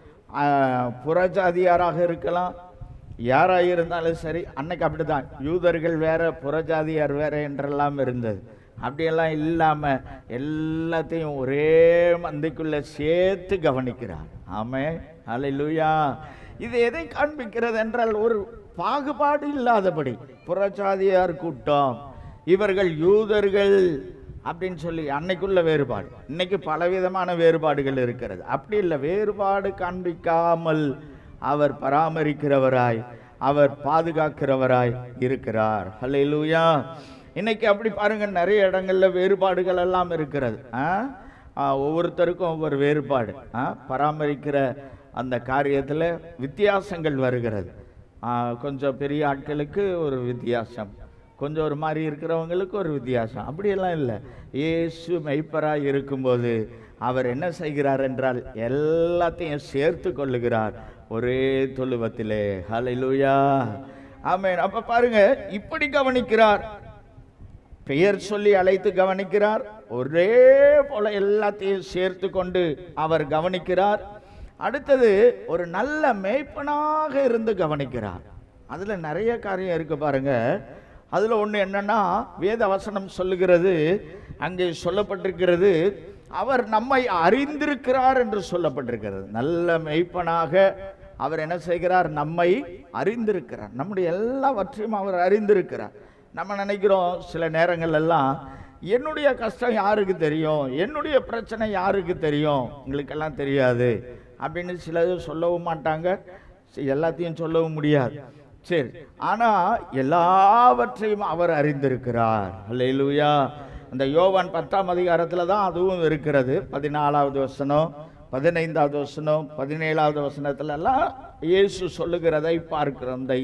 புறஜாதியாராக இருக்கலாம், யாராக இருந்தாலும் சரி. அன்னைக்கு அப்படிதான், யூதர்கள் வேற புறஜாதியார் வேற என்றெல்லாம் இருந்தது. அப்படியெல்லாம் இல்லாமல் எல்லாத்தையும் ஒரே மந்தைக்குள்ளே சேர்த்து கவனிக்கிறார். ஆமென், அல்லேலூயா. இது எதை காண்பிக்கிறது என்றால், ஒரு பாகுபாடு இல்லாதபடி புறஜாதியார் கூட்டம், இவர்கள் யூதர்கள் அப்படின்னு சொல்லி அன்னைக்குள்ள வேறுபாடு, இன்னைக்கு பலவிதமான வேறுபாடுகள் இருக்கிறது. அப்படி இல்லை, வேறுபாடு காண்பிக்காமல் அவர் பராமரிக்கிறவராய், அவர் பாதுகாக்கிறவராய் இருக்கிறார். ஹல்லேலூயா. இன்னைக்கு அப்படி பாருங்க, நிறைய இடங்கள்ல வேறுபாடுகள் எல்லாம் இருக்கிறது. ஒவ்வொருத்தருக்கும் ஒவ்வொரு வேறுபாடு, பராமரிக்கிற அந்த காரியத்தில் வித்தியாசங்கள் வருகிறது. கொஞ்சம் பெரிய ஆட்களுக்கு ஒரு வித்தியாசம், கொஞ்சம் ஒரு மாதிரி இருக்கிறவங்களுக்கு ஒரு வித்தியாசம். அப்படியெல்லாம் இல்லை. இயேசு மெய்ப்பராய் இருக்கும்போது அவர் என்ன செய்கிறார் என்றால், எல்லாத்தையும் சேர்த்து கொள்ளுகிறார் ஒரே தொழுவத்திலே. ஹல்லேலூயா, ஆமென். அப்ப பாருங்க, இப்படி கவனிக்கிறார், பெயர் சொல்லி அழைத்து கவனிக்கிறார், ஒரே போல எல்லாத்தையும் சேர்த்து கொண்டு அவர் கவனிக்கிறார். அடுத்தது, ஒரு நல்ல மேய்ப்பனாக இருந்து கவனிக்கிறார். அதுல நிறைய காரியம் இருக்கு பாருங்க. அதுல ஒண்ணு என்னன்னா, வேத வசனம் சொல்லுகிறது, அங்கே சொல்லப்பட்டிருக்கிறது, அவர் நம்மை அறிந்திருக்கிறார் என்று சொல்லப்பட்டிருக்கிறது. நல்ல மேய்ப்பனாக அவர் என்ன செய்கிறார்? நம்மை அறிந்திருக்கிறார். நம்முடைய எல்லாவற்றையும் அவர் அறிந்திருக்கிறார். நம்ம நினைக்கிறோம் சில நேரங்கள் எல்லாம், என்னுடைய கஷ்டம் யாருக்கு தெரியும், என்னுடைய பிரச்சனை யாருக்கு தெரியும், உங்களுக்கெல்லாம் தெரியாது அப்படின்னு சிலது சொல்லவும் மாட்டாங்க, எல்லாத்தையும் சொல்லவும் முடியாது. சரி, ஆனா எல்லாவற்றையும் அவர் அறிந்திருக்கிறார். அல்லேலூயா. அந்த யோவான் 10ஆம் அதிகாரத்தில் தான் அதுவும் இருக்கிறது. 14வது வசனம், 15வது வசனம், 17வது வசனத்துல எல்லாம் இயேசு சொல்லுகிறதை பார்க்கிறோம். இந்த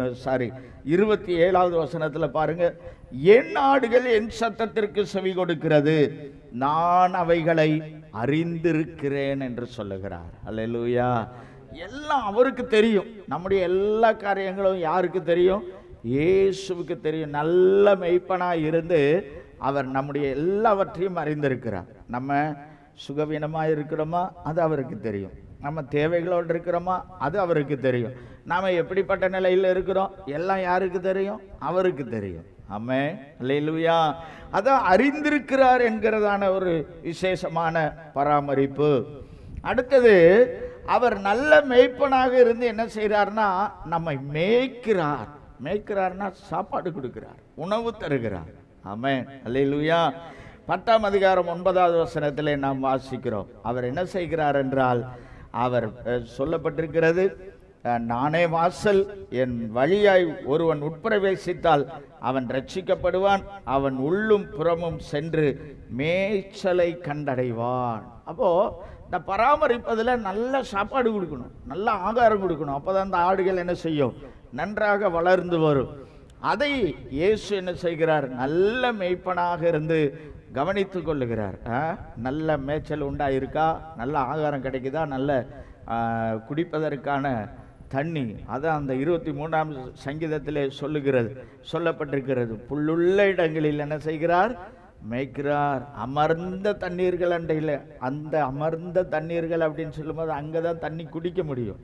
27வது வசனத்துல பாருங்க, என் ஆடுகள் என் சத்தத்திற்கு செவி கொடுக்கிறது, நான் அவைகளை அறிந்திருக்கிறேன் என்று சொல்லுகிறார். அல்லேலூயா. எல்லாம் அவருக்கு தெரியும். நம்முடைய எல்லா காரியங்களும் யாருக்கு தெரியும்? இயேசுவுக்கு தெரியும். நல்ல மெய்ப்பனாய் இருந்து அவர் நம்முடைய எல்லாவற்றையும் அறிந்திருக்கிறார். நம்ம சுகவீனமாக இருக்கிறோமா, அது அவருக்கு தெரியும். நம்ம தேவைகளோடு இருக்கிறோமா, அது அவருக்கு தெரியும். நாம எப்படிப்பட்ட நிலையில் இருக்கிறோம், எல்லாம் யாருக்கு தெரியும்? அவருக்கு தெரியும். ஆமென், அல்லேலூயா. அதான் அறிந்திருக்கிறார் என்கிறதான ஒரு விசேஷமான பராமரிப்பு. அடுத்தது, அவர் நல்ல மேய்ப்பனாக இருந்து என்ன செய்கிறார்னா, நம்மை மேய்க்கிறார். மேய்க்கிறார்னா சாப்பாடு கொடுக்கிறார், உணவு தருகிறார். ஆமென், அல்லேலூயா. 10ஆம் அதிகாரம் 9வது வசனத்திலே நாம் வாசிக்கிறோம், அவர் என்ன செய்கிறார் என்றால், அவர் சொல்லப்பட்டிருக்கிறது, நானே வாசல், என் வழியாய் ஒருவன் உட்பிரவேசித்தால் அவன் ரட்சிக்கப்படுவான், அவன் உள்ளும் புறமும் சென்று மேய்ச்சலை கண்டடைவான். அப்போ இந்த பராமரிப்பதில் நல்ல சாப்பாடு கொடுக்கணும், நல்ல ஆகாரம் கொடுக்கணும். அப்போதான் அந்த ஆடுகள் என்ன செய்யும்? நன்றாக வளர்ந்து வரும். அதை இயேசு என்ன செய்கிறார்? நல்ல மேய்ப்பனாக இருந்து கவனித்து கொள்ளுகிறார். நல்ல மேய்ச்சல் உண்டாயிருக்கா, நல்ல ஆகாரம் கிடைக்குதா, நல்ல குடிப்பதற்கான தண்ணி, அதான் அந்த 23ஆம் சங்கீதத்திலே சொல்லப்பட்டிருக்கிறது. புல்லுள்ள இடங்களில் என்ன செய்கிறார்? மேய்க்கிறார். அமர்ந்த தண்ணீர்கள் அண்டையில், அந்த அமர்ந்த தண்ணீர்கள் அப்படின்னு சொல்லும்போது அங்கதான் தண்ணி குடிக்க முடியும்.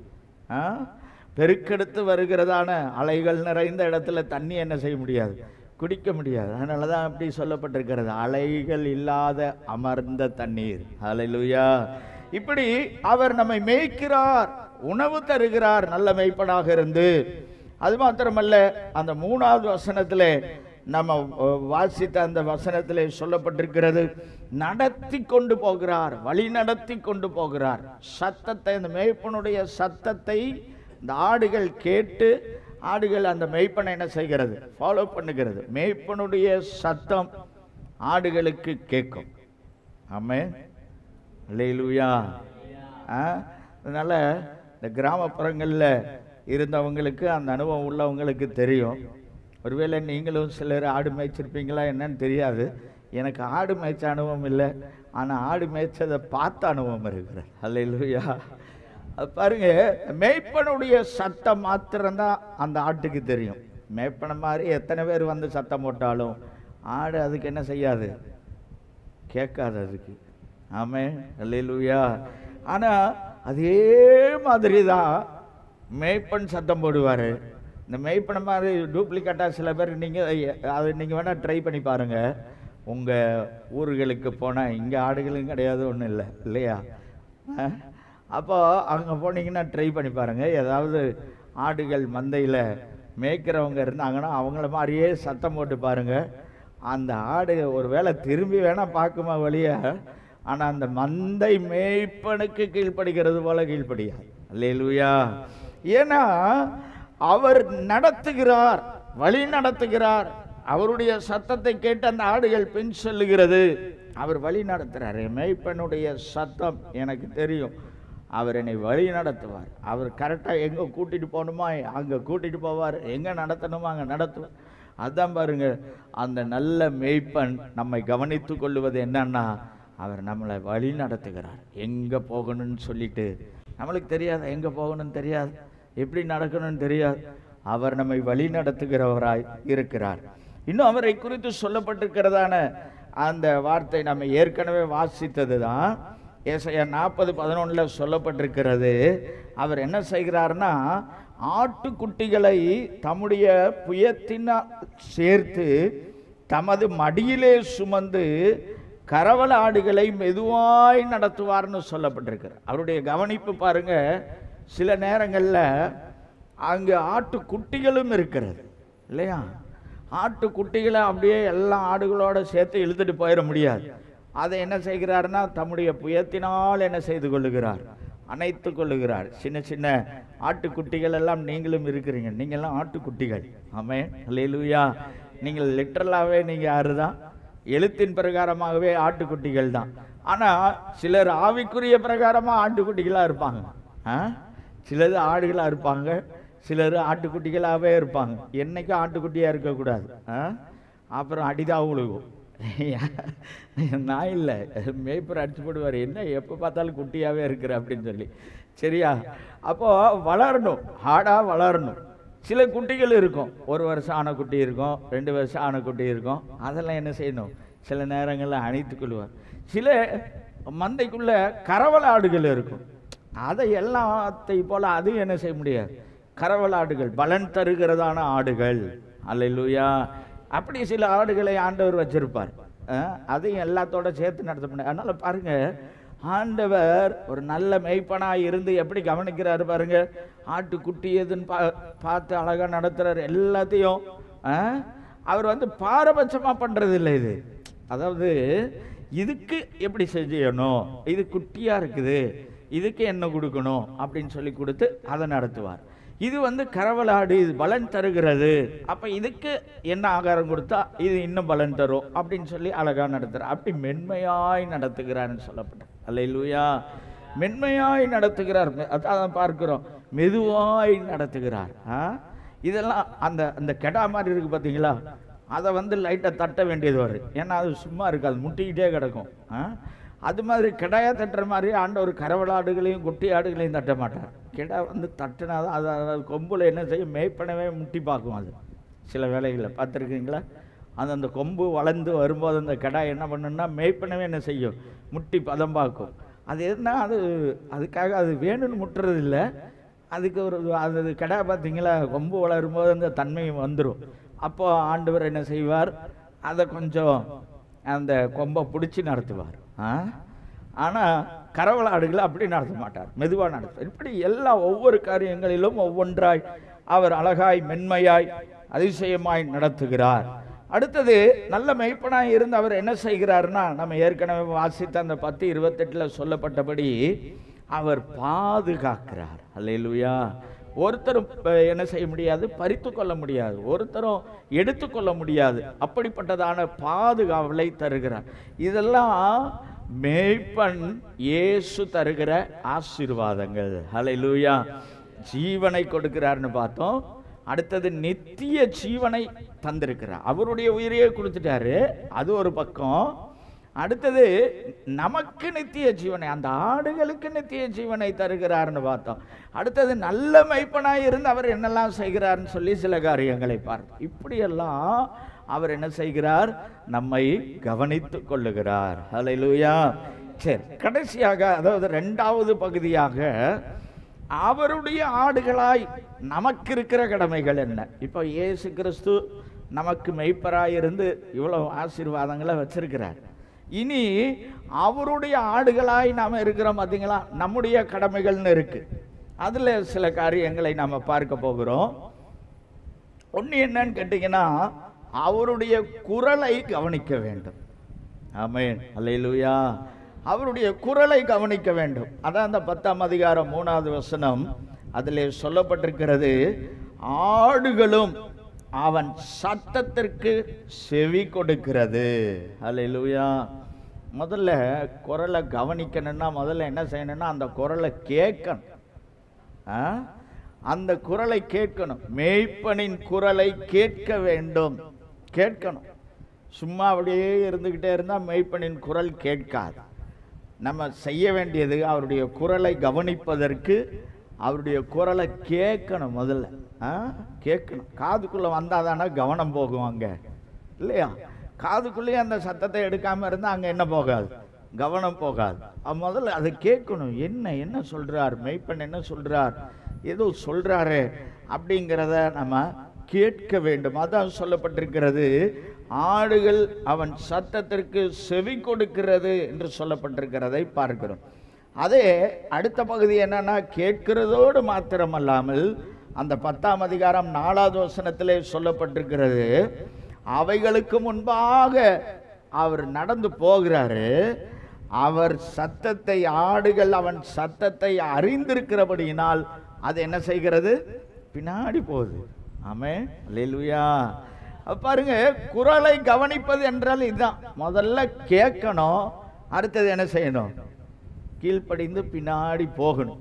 பெருக்கெடுத்து வருகிறதான அலைகள் நிறைந்த இடத்துல தண்ணி என்ன செய்ய முடியாது? குடிக்க முடியாது. அதனால தான் அப்படி சொல்லப்பட்டிருக்கிறது, அலைகள் இல்லாத அமர்ந்த தண்ணீர். ஹல்லேலூயா. இப்படி அவர் நம்மை மேய்க்கிறார், உணவு தருகிறார், நல்ல மேய்ப்பனாக இருந்து. அது மாத்திரமல்ல, அந்த 3வது வசனத்திலே நம்ம வாசித்த அந்த வசனத்திலே சொல்லப்பட்டிருக்கிறது, நடத்தி கொண்டு போகிறார், வழி நடத்தி கொண்டு போகிறார். சத்தத்தை, அந்த மேய்ப்பனுடைய சத்தத்தை இந்த ஆடுகள் கேட்டு, ஆடுகள் அந்த மேய்ப்பனை என்ன செய்கிறது? ஃபாலோ பண்ணுகிறது. மேய்ப்பனுடைய சத்தம் ஆடுகளுக்கு கேட்கும். ஆமென், அல்லேலூயா. அதனால இந்த கிராமப்புறங்களில் இருந்தவங்களுக்கு, அந்த அனுபவம் உள்ளவங்களுக்கு தெரியும். ஒருவேளை நீங்களும் சிலர் ஆடு மேய்ச்சிருப்பீங்களா என்னன்னு தெரியாது. எனக்கு ஆடு மேய்ச்ச அனுபவம் இல்லை, ஆனால் ஆடு மேய்ச்சதை பார்த்த அனுபவம் இருக்கிறது. அல்லேலூயா. அது பாருங்க, மேய்ப்பனுடைய சத்தம் மாத்திரம்தான் அந்த ஆட்டுக்கு தெரியும். மேய்ப்பன மாதிரி எத்தனை பேர் வந்து சத்தம் போட்டாலும் ஆடு அதுக்கு என்ன செய்யாது? கேட்காது அதுக்கு. ஆமென், அல்லேலூயா. ஆனால் அதே மாதிரி தான் மேய்ப்பன் சத்தம் போடுவார். இந்த மேய்ப்பன மாதிரி டூப்ளிகேட்டாக சில பேர், நீங்கள் வேணால் ட்ரை பண்ணி பாருங்கள். உங்கள் ஊர்களுக்கு போனால் இங்கே ஆடுகளும் கிடையாது, ஒன்றும் இல்லை இல்லையா? அப்போது அங்கே போனீங்கன்னா ட்ரை பண்ணி பாருங்கள். ஏதாவது ஆடுகள் மந்தையில் மேய்க்கிறவங்க இருந்தாங்கன்னா அவங்கள மாதிரியே சத்தம் போட்டு பாருங்கள். அந்த ஆடு ஒரு வேளை திரும்பி வேணால் பார்க்குமா வழிய, ஆனால் அந்த மந்தை மேய்ப்பனுக்கு கீழ்ப்படுகிறது போல கீழ்ப்படியாது. அல்லேலூயா. ஏன்னா அவர் நடத்துகிறார், வழி நடத்துகிறார். அவருடைய சத்தத்தை கேட்டு அந்த ஆடுகள் பின் செல்லுகிறது. அவர் வழி நடத்துகிறார். மேய்ப்பனுடைய சத்தம் எனக்கு தெரியும். அவர் என்னை வழி நடத்துவார். அவர் கரெக்டாக எங்கே கூட்டிகிட்டு போகணுமா அங்கே கூட்டிகிட்டு போவார், எங்கே நடத்தணுமோ அங்கே நடத்துவார். அதுதான் பாருங்க, அந்த நல்ல மேய்ப்பன் நம்மை கவனித்து கொள்ளுவது என்னன்னா, அவர் நம்மளை வழி நடத்துகிறார். எங்கே போகணும்னு சொல்லிட்டு நம்மளுக்கு தெரியாது, எங்கே போகணும்னு தெரியாது, எப்படி நடக்கணும்னு தெரியாது. அவர் நம்மை வழி நடத்துகிறவராய் இருக்கிறார். இன்னும் அவரை குறித்து சொல்லப்பட்டிருக்கிறதான அந்த வார்த்தை நம்ம ஏற்கனவே வாசித்தது தான். ஏசாயா 40:11 சொல்லப்பட்டிருக்கிறது. அவர் என்ன செய்கிறார்னா, ஆட்டுக்குட்டிகளை தம்முடைய புயத்தினால் சேர்த்து தமது மடியிலே சுமந்து கரவல ஆடுகளை மெதுவாய் நடத்துவார்னு சொல்லப்பட்டிருக்கிறார். அவருடைய கவனிப்பு பாருங்க, சில நேரங்களில் அங்கே ஆட்டுக்குட்டிகளும் இருக்கிறது இல்லையா? ஆட்டுக்குட்டிகளை அப்படியே எல்லா ஆடுகளோடு சேர்த்து இழுத்துட்டு போயிட முடியாது. அதை என்ன செய்கிறார்னா, தம்முடைய புயத்தினால் என்ன செய்து கொள்ளுகிறார், அணைத்து கொள்ளுகிறார். சின்ன சின்ன ஆட்டுக்குட்டிகள் எல்லாம் நீங்களும் இருக்கிறீங்க. நீங்கள்லாம் ஆட்டுக்குட்டிகள். ஆமென், அல்லேலூயா. நீங்கள் லிட்டரலாகவே நீங்கள் யாரு தான்? எழுத்தின் பிரகாரமாகவே ஆட்டுக்குட்டிகள் தான். ஆனால் சிலர் ஆவிக்குரிய பிரகாரமாக ஆட்டுக்குட்டிகளாக இருப்பாங்க. சிலர் ஆடுகளாக இருப்பாங்க, சிலர் ஆட்டுக்குட்டிகளாகவே இருப்பாங்க. என்னைக்கும் ஆட்டுக்குட்டியாக இருக்கக்கூடாது. அப்புறம் அடிதான் உழுகும். நான் இல்லை, மேய்ப்பர் அடிச்சு போடுவார், என்ன எப்போ பார்த்தாலும் குட்டியாகவே இருக்கிற அப்படின்னு சொல்லி. சரியா? அப்போது வளரணும், ஆடாக வளரணும். சில குட்டிகள் இருக்கும், 1 வருஷம் ஆன குட்டி இருக்கும், 2 வருஷம் ஆன குட்டி இருக்கும். அதெல்லாம் என்ன செய்யணும், சில நேரங்களில் அணைத்து கொள்வார். சில மந்தைக்குள்ள கரவல ஆடுகள் இருக்கும். அதை எல்லாத்தை போல அது என்ன செய்ய முடியாது. கரவல ஆடுகள், பலன் தருகிறதான ஆடுகள். அல்லேலூயா. அப்படி சில ஆடுகளை ஆண்டவர் வச்சிருப்பார். அதையும் எல்லாத்தோட சேர்த்து நடத்த முடியாது. அதனால பாருங்க, ஆண்டவர் ஒரு நல்ல மெய்ப்பனாக இருந்து எப்படி கவனிக்கிறாரு பாருங்க. ஆட்டுக்குட்டி எதுன்னு பார்த்து அழகாக நடத்துறாரு. எல்லாத்தையும் அவர் பாரபட்சமாக பண்ணுறது இல்லை. இது அதாவது இதுக்கு எப்படி செய்யணும், இது குட்டியாக இருக்குது, இதுக்கு என்ன கொடுக்கணும் அப்படின்னு சொல்லி கொடுத்து அதை நடத்துவார். இது கரவலாடு, இது பலன் தருகிறது, அப்போ இதுக்கு என்ன ஆகாரம் கொடுத்தா இது இன்னும் பலன் தரும் அப்படின்னு சொல்லி அழகாக நடத்துகிறார். அப்படி மென்மையாய் நடத்துகிறார்னு சொல்லப்பட்டார். அல்லேலூயா. மென்மையாய் நடத்துகிறார். அதான் பார்க்கிறோம், மெதுவாய் நடத்துகிறார். இதெல்லாம் அந்த அந்த கெடா மாதிரி இருக்குது பார்த்தீங்களா, அதை லைட்டாக தட்ட வேண்டியது வரும். ஏன்னா அது சும்மா இருக்காது, முட்டிக்கிட்டே கிடக்கும். அது மாதிரி கிடாயா தட்டுற மாதிரி ஆண்டவர் கரவலாடுகளையும் குட்டி ஆடுகளையும் தட்ட மாட்டார். கிடா தட்டினா தான் அது கொம்பில் என்ன செய்யும், மேய்ப்பனவே முட்டி பார்க்கும். அது சில வேலைகளில் பார்த்துருக்கீங்களா, அந்த கொம்பு வளர்ந்து வரும்போது அந்த கிடா என்ன பண்ணுன்னா மேய்ப்பனவே என்ன செய்யும், முட்டி பதம் பார்க்கும். அது என்ன, அதுக்காக அது வேணும்னு முட்டுறது இல்லை. அதுக்கு அது கிடா பார்த்தீங்களா, கொம்பு வளரும்போது அந்த தன்மை வந்துடும். அப்போது ஆண்டவர் என்ன செய்வார், அதை கொஞ்சம் அந்த கொம்பை பிடிச்சி நடத்துவார். ஆனால் கரவல ஆடுகளை அப்படி நடத்த மாட்டார், மெதுவாக நடத்துவார். இப்படி எல்லா ஒவ்வொரு காரியங்களிலும் ஒவ்வொன்றாய் அவர் அழகாய் மென்மையாய் அதிசயமாய் நடத்துகிறார். அடுத்தது, நல்ல மெய்ப்பனாய் இருந்து அவர் என்ன செய்கிறார்னா, நம்ம ஏற்கனவே வாசித்த அந்த 10:28 சொல்லப்பட்டபடி அவர் பாதுகாக்கிறார். அல்லேலூயா. ஒருத்தரும் என்ன செய்ய முடியாது, பறித்து கொள்ள முடியாது, ஒருத்தரும் எடுத்துக்கொள்ள முடியாது. அப்படிப்பட்டதான பாதுகாவலை தருகிறார். இதெல்லாம் மேய்ப்பன் இயேசு தருகிற ஆசீர்வாதங்கள். அல்லேலூயா. ஜீவனை கொடுக்கிறார்னு பார்த்தோம். அடுத்தது நித்திய ஜீவனை தந்திருக்கிறார். அவருடைய உயிரையே கொடுத்துட்டாரு, அது ஒரு பக்கம். அடுத்தது நமக்கு நித்திய ஜீவனை, அந்த ஆடுகளுக்கு நித்திய ஜீவனை தருகிறார்னு பார்த்தோம். அடுத்தது நல்ல மெய்ப்பனாய் இருந்து அவர் என்னெல்லாம் செய்கிறார்னு சொல்லி சில காரியங்களை பார்த்தோம். இப்படியெல்லாம் அவர் என்ன செய்கிறார், நம்மை கவனித்து கொள்ளுகிறார். அல்லேலூயா. சரி, கடைசியாக அதாவது 2வது பகுதியாக அவருடைய ஆடுகளாய் நமக்கு இருக்கிற கடமைகள் என்ன. இப்போ இயேசு கிறிஸ்து நமக்கு மெய்ப்பராயிருந்து இவ்வளவு ஆசீர்வாதங்களை வச்சிருக்கிறார். இனி அவருடைய ஆடுகளாய் நாம் இருக்கிறோம். பார்த்தீங்களா, நம்முடைய கடமைகள்னு இருக்கு. அதில் சில காரியங்களை நாம் பார்க்க போகிறோம். ஒன்று என்னன்னு கேட்டிங்கன்னா, அவருடைய குரலை கவனிக்க வேண்டும். ஆமென், அல்லேலூயா. அவருடைய குரலை கவனிக்க வேண்டும். அதான் அந்த 10ஆம் அதிகாரம் 3வது வசனம் அதிலே சொல்லப்பட்டிருக்கிறது, ஆடுகளும் அவன் சத்தத்திற்கு செவி கொடுக்கிறது. அல்லேலூயா. முதல்ல குரலை கவனிக்கணும்னா முதல்ல என்ன செய்யணும்னா அந்த குரலை கேட்கணும். அந்த குரலை கேட்கணும். மேய்ப்பனின் குரலை கேட்க வேண்டும், கேட்கணும். சும்மா அப்படியே இருந்துக்கிட்டே இருந்தால் மேய்ப்பனின் குரல் கேட்காது. நம்ம செய்ய வேண்டியது அவருடைய குரலை கவனிப்பதற்கு அவருடைய குரலை கேட்கணும். முதல்ல கேட்கணும். காதுக்குள்ளே வந்தால் தானே கவனம் போகும் அங்கே, இல்லையா? காதுக்குள்ளேயே அந்த சத்தத்தை எடுக்காமல் இருந்தால் அங்கே என்ன போகாது, கவனம் போகாது. முதல்ல அதை கேட்கணும். என்ன சொல்கிறார் மேய்ப்பன், என்ன சொல்கிறார், ஏதோ சொல்கிறாரு அப்படிங்கிறத நம்ம கேட்க வேண்டும். அதான் சொல்லப்பட்டிருக்கிறது, ஆடுகள் அவன் சத்தத்திற்கு செவி கொடுக்கிறது என்று சொல்லப்பட்டிருக்கிறதை பார்க்கிறோம். அதே அடுத்த பகுதி என்னன்னா, கேட்கிறதோடு மாத்திரமல்லாமல் அந்த 10ஆம் அதிகாரம் 4வது வசனத்திலே சொல்லப்பட்டிருக்கிறது, அவைகளுக்கு முன்பாக அவர் நடந்து போகிறாரு. அவர் சத்தத்தை, ஆடுகள் அவன் சத்தத்தை அறிந்திருக்கிறபடியினால் அது என்ன செய்கிறது, பின்னாடி போகுது. ஆமென், அல்லேலூயா. பாருங்க, குரலை கவனிப்பது என்றால் இதுதான். முதல்ல கேட்கணும், அடுத்தது என்ன செய்யணும், கீழ்ப்படிந்து பின்னாடி போகணும்.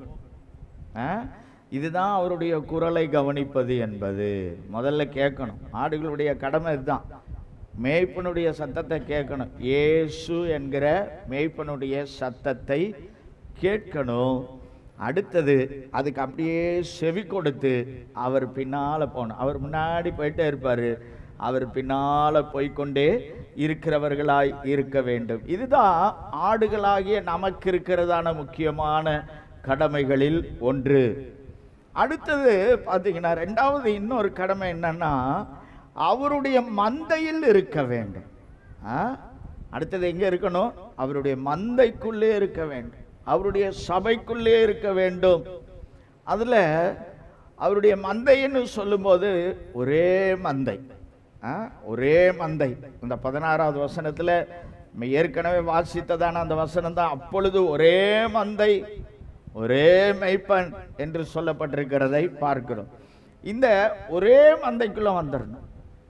இதுதான் அவருடைய குரலை கவனிப்பது என்பது. முதல்ல கேட்கணும். ஆடுகளுடைய கடமை இதுதான், மேய்ப்பனுடைய சத்தத்தை கேட்கணும். இயேசு என்கிற மேய்ப்பனுடைய சத்தத்தை கேட்கணும். அடுத்தது அதுக்கு அப்படியே செவி கொடுத்து அவர் பின்னால் போகணும். அவர் முன்னாடி போயிட்டே இருப்பார், அவர் பின்னால் போய்கொண்டே இருக்கிறவர்களாய் இருக்க வேண்டும். இதுதான் ஆடுகளாகிய நமக்கு இருக்கிறதான முக்கியமான கடமைகளில் ஒன்று. அடுத்தது பார்த்தீங்கன்னா, ரெண்டாவது இன்னொரு கடமை என்னன்னா, அவருடைய மந்தையில் இருக்க வேண்டும். அடுத்தது எங்கே இருக்கணும், அவருடைய மந்தைக்குள்ளே இருக்க வேண்டும், அவருடைய சபைக்குள்ளே இருக்க வேண்டும். அதில் அவருடைய மந்தைன்னு சொல்லும்போது ஒரே மந்தை, ஒரே மந்தை. இந்த 16வது வசனத்தில் ஏற்கனவே வாசித்ததான அந்த வசனம் தான். அப்பொழுது ஒரே மந்தை, ஒரே மெய்ப்பன் என்று சொல்லப்பட்டிருக்கிறதை பார்க்கிறோம். இந்த ஒரே மந்தைக்குள்ள வந்துடணும்.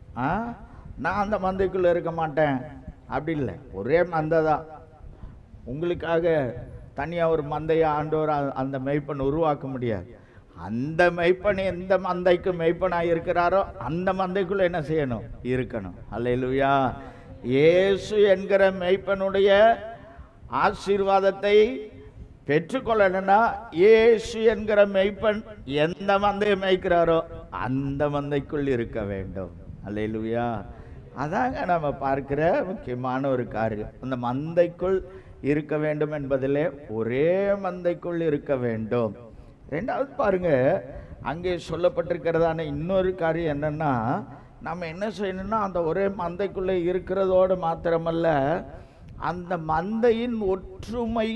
நான் அந்த மந்தைக்குள்ள இருக்க மாட்டேன் அப்படி இல்லை, ஒரே மந்தை தான். உங்களுக்காக தனியாக ஒரு மந்தையை ஆண்டவர் அந்த மெய்ப்பன் உருவாக்க முடியாது. அந்த மெய்ப்பன் எந்த மந்தைக்கு மெய்ப்பனாக இருக்கிறாரோ அந்த மந்தைக்குள்ள என்ன செய்யணும், இருக்கணும். அல்லேலூயா. இயேசு என்கிற மெய்ப்பனுடைய ஆசீர்வாதத்தை பெற்றுக்கொள்ளணும்னா, இயேசு என்கிற மெய்ப்பன் எந்த மந்தையை மேய்க்கிறாரோ அந்த மந்தைக்குள் இருக்க வேண்டும். அல்லேலூயா. அதாங்க நம்ம பார்க்கிற முக்கியமான ஒரு காரியம். அந்த மந்தைக்குள் இருக்க வேண்டும் என்பதிலே ஒரே மந்தைக்குள் இருக்க வேண்டும். ரெண்டாவது பாருங்க, அங்கே சொல்லப்பட்டிருக்கிறதான இன்னொரு காரியம் என்னன்னா, நம்ம என்ன செய்யணும்னா அந்த ஒரே மந்தைக்குள்ளே இருக்கிறதோடு மாத்திரமல்ல, அந்த மந்தையின் ஒற்றுமை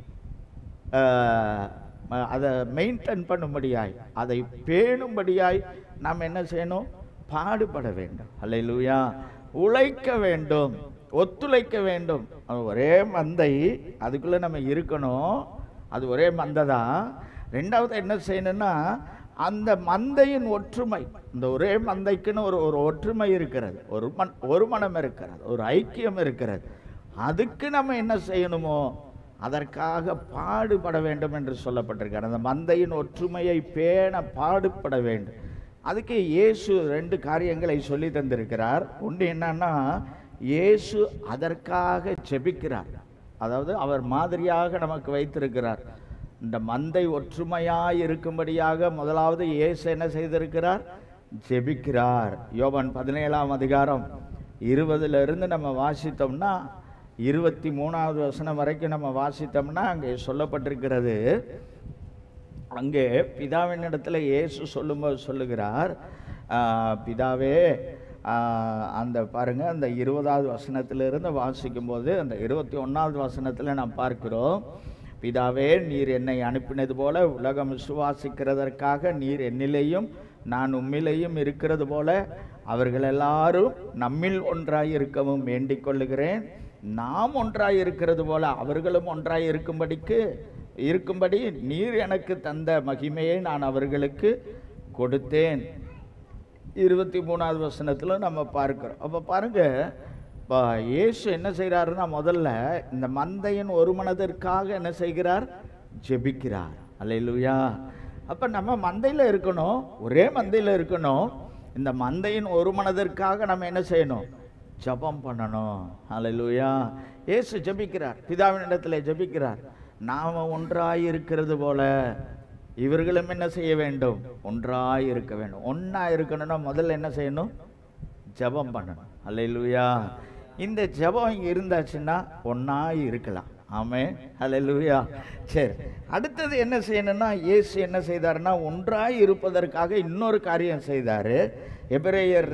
அதை மெயின்டைன் பண்ணும்படியாய், அதை பேணும்படியாய் நாம் என்ன செய்யணும், பாடுபட வேண்டும். அல்லேலூயா. உழைக்க வேண்டும், ஒத்துழைக்க வேண்டும். அது ஒரே மந்தை, அதுக்குள்ளே நம்ம இருக்கணும். அது ஒரே மந்தை தான். ரெண்டாவது என்ன செய்யணும்னா, அந்த மந்தையின் ஒற்றுமை, இந்த ஒரே மந்தைக்குன்னு ஒரு ஒற்றுமை இருக்கிறது, ஒரு மனம் இருக்கிறது, ஒரு ஐக்கியம் இருக்கிறது. அதுக்கு நம்ம என்ன செய்யணுமோ அதற்காக பாடுபட வேண்டும் என்று சொல்லப்பட்டிருக்கார். அந்த மந்தையின் ஒற்றுமையை பேண பாடுபட வேண்டும். அதுக்கு இயேசு 2 காரியங்களை சொல்லி தந்திருக்கிறார். ஒன்று என்னன்னா, இயேசு அதற்காக ஜெபிக்கிறார். அதாவது அவர் மாதிரியாக நமக்கு வைத்திருக்கிறார். இந்த மந்தை ஒற்றுமையாய் இருக்கும்படியாக முதலாவது இயேசு என்ன செய்திருக்கிறார், ஜெபிக்கிறார். யோவான் 17ஆம் அதிகாரம் 20 நம்ம வாசித்தோம்னா 23வது வசனம் வரைக்கும் நம்ம வாசித்தோம்னா அங்கே சொல்லப்பட்டிருக்கிறது. அங்கே பிதாவின் இடத்துல இயேசு சொல்லும்போது சொல்லுகிறார், பிதாவே அந்த பாருங்க, அந்த 20வது வசனத்திலிருந்து வாசிக்கும்போது அந்த 21வது வசனத்தில் நாம் பார்க்கிறோம், பிதாவே, நீர் என்னை அனுப்பினது போல உலகம் விசுவாசிக்கிறதற்காக நீர் என்னிலேயும் நான் உம்மிலேயும் இருக்கிறது போல அவர்கள் எல்லாரும் நம்மில் ஒன்றாய் இருக்கவும் வேண்டிக் கொள்ளுகிறேன். நாம் ஒன்றாய் இருக்கிறது போல அவர்களும் ஒன்றாய் இருக்கும்படி நீர் எனக்கு தந்த மகிமையை நான் அவர்களுக்கு கொடுத்தேன். 23வது வசனத்தில் நம்ம பார்க்கிறோம். அப்போ பாருங்க, இப்போ இயேசு என்ன செய்கிறாருன்னா, முதல்ல இந்த மந்தையின் ஒரு மனதிற்காக என்ன செய்கிறார்? ஜெபிக்கிறார். அல்லேலூயா. அப்போ நம்ம மந்தையில் இருக்கணும், ஒரே மந்தையில் இருக்கணும். இந்த மந்தையின் ஒரு மனதிற்காக நம்ம என்ன செய்யணும்? ஜெபம் பண்ணணும். அல்லேலூயா. இயேசு ஜெபிக்கிறார், பிதாவினிடத்தில் ஜெபிக்கிறார். நாம் ஒன்றாய் இருக்கிறது போல இவர்களும் என்ன செய்ய வேண்டும்? ஒன்றாய் இருக்க வேண்டும். ஒன்றா இருக்கணும்னா முதல்ல என்ன செய்யணும்? ஜெபம் பண்ணணும். அல்லேலூயா. இந்த ஜெபம் இங்கே இருந்தாச்சுன்னா ஒன்றாய் இருக்கலாம். ஆமென். அல்லேலூயா. சரி, அடுத்தது என்ன செய்யணும்னா, இயேசு என்ன செய்தார்னா, ஒன்றாய் இருப்பதற்காக இன்னொரு காரியம் செய்தார். எபிரேயர்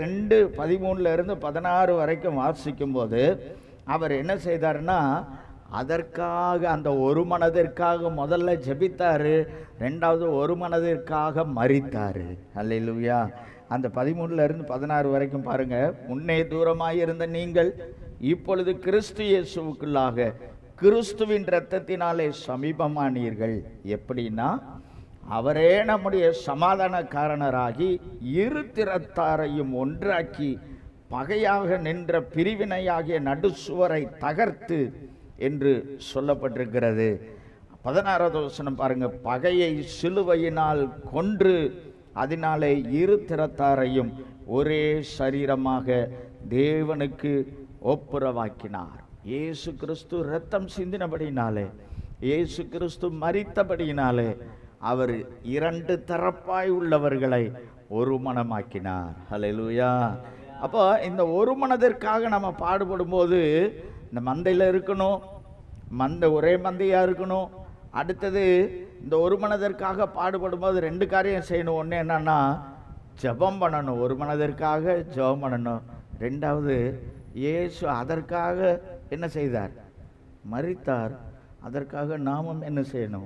2:13-16 வரைக்கும் வாசிக்கும்போது அவர் என்ன செய்தார்னா, அதற்காக அந்த ஒரு மனதிற்காக முதல்ல ஜெபித்தாரு, ரெண்டாவது ஒரு மனதிற்காக மரித்தாரு. அல்லேலூயா. அந்த 13-16 வரைக்கும் பாருங்க. முன்னே தூரமாயிருந்த நீங்கள் இப்பொழுது கிறிஸ்து இயேசுவுக்குள்ளாக கிறிஸ்துவின் இரத்தத்தினாலே சமீபமானீர்கள். எப்படின்னா, அவரே நம்முடைய சமாதானக்காரனராகி இரு திறத்தாரையும் ஒன்றாக்கி பகையாக நின்ற பிரிவினையாகிய நடுசுவரை தகர்த்து என்று சொல்லப்பட்டிருக்கிறது. 16வது வசனம் பாருங்க. பகையை சிலுவையினால் கொன்று அதனாலே இரு திறத்தாரையும் ஒரே சரீரமாக தேவனுக்கு ஒப்புரவாக்கினார். இயேசு கிறிஸ்து இரத்தம் சிந்தினபடினாலே, இயேசு கிறிஸ்து மரித்தபடியினாலே அவர் இரண்டு தரப்பாய் உள்ளவர்களை ஒரு மனமாக்கினார். அல்லேலூயா. அப்போ இந்த ஒரு மனதிற்காக நம்ம பாடுபடும் போது இந்த மந்தையில் இருக்கணும், ஒரே மந்தையாக இருக்கணும். அடுத்தது இந்த ஒரு மனதிற்காக பாடுபடும் போது ரெண்டு காரியம் செய்யணும். ஒன்று என்னன்னா, ஜெபம் பண்ணணும், ஒரு மனதிற்காக ஜெபம் பண்ணணும். ரெண்டாவது, இயேசு அதற்காக என்ன செய்தார்? மரித்தார். அதற்காக நாமும் என்ன செய்யணும்?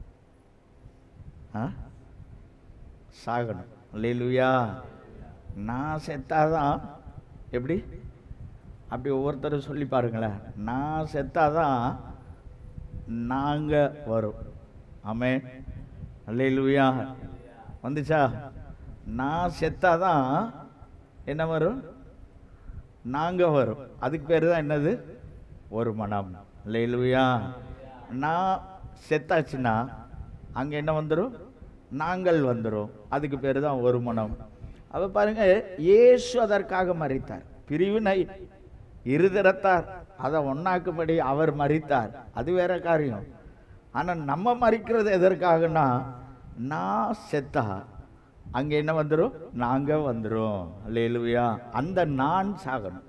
சாகணும். அல்லேலூயா. நான் செத்தாதான் எப்படி? அப்படி ஒவ்வொருத்தரும் சொல்லி பாருங்களேன். நான் செத்தாதான் நாங்கள் வரும். ஆமென். அல்லேலூயா. வந்துச்சா? நான் செத்தாதான் என்ன வரும்? நாங்கள் வரும். அதுக்கு பேர் தான் என்னது? ஒரு மனம். அல்லேலூயா. நான் செத்தாச்சுன்னா அங்கே என்ன வந்துடும்? நாங்கள் வந்துடும். அதுக்கு பேர் தான் ஒரு மனம். அப்போ பாருங்க, இயேசு அதற்காக மரித்தார். பிரிவினை இருதரத்தார் அதை ஒன்னாக்கும்படி அவர் மரித்தார். அது வேற காரியம். ஆனால் நம்ம மரிக்கிறது எதற்காகனா, நான் செத்தா அங்கே என்ன வந்துடும்? நாங்கள் வந்துடும். அல்லேலூயா. அந்த நான் சாகணும்.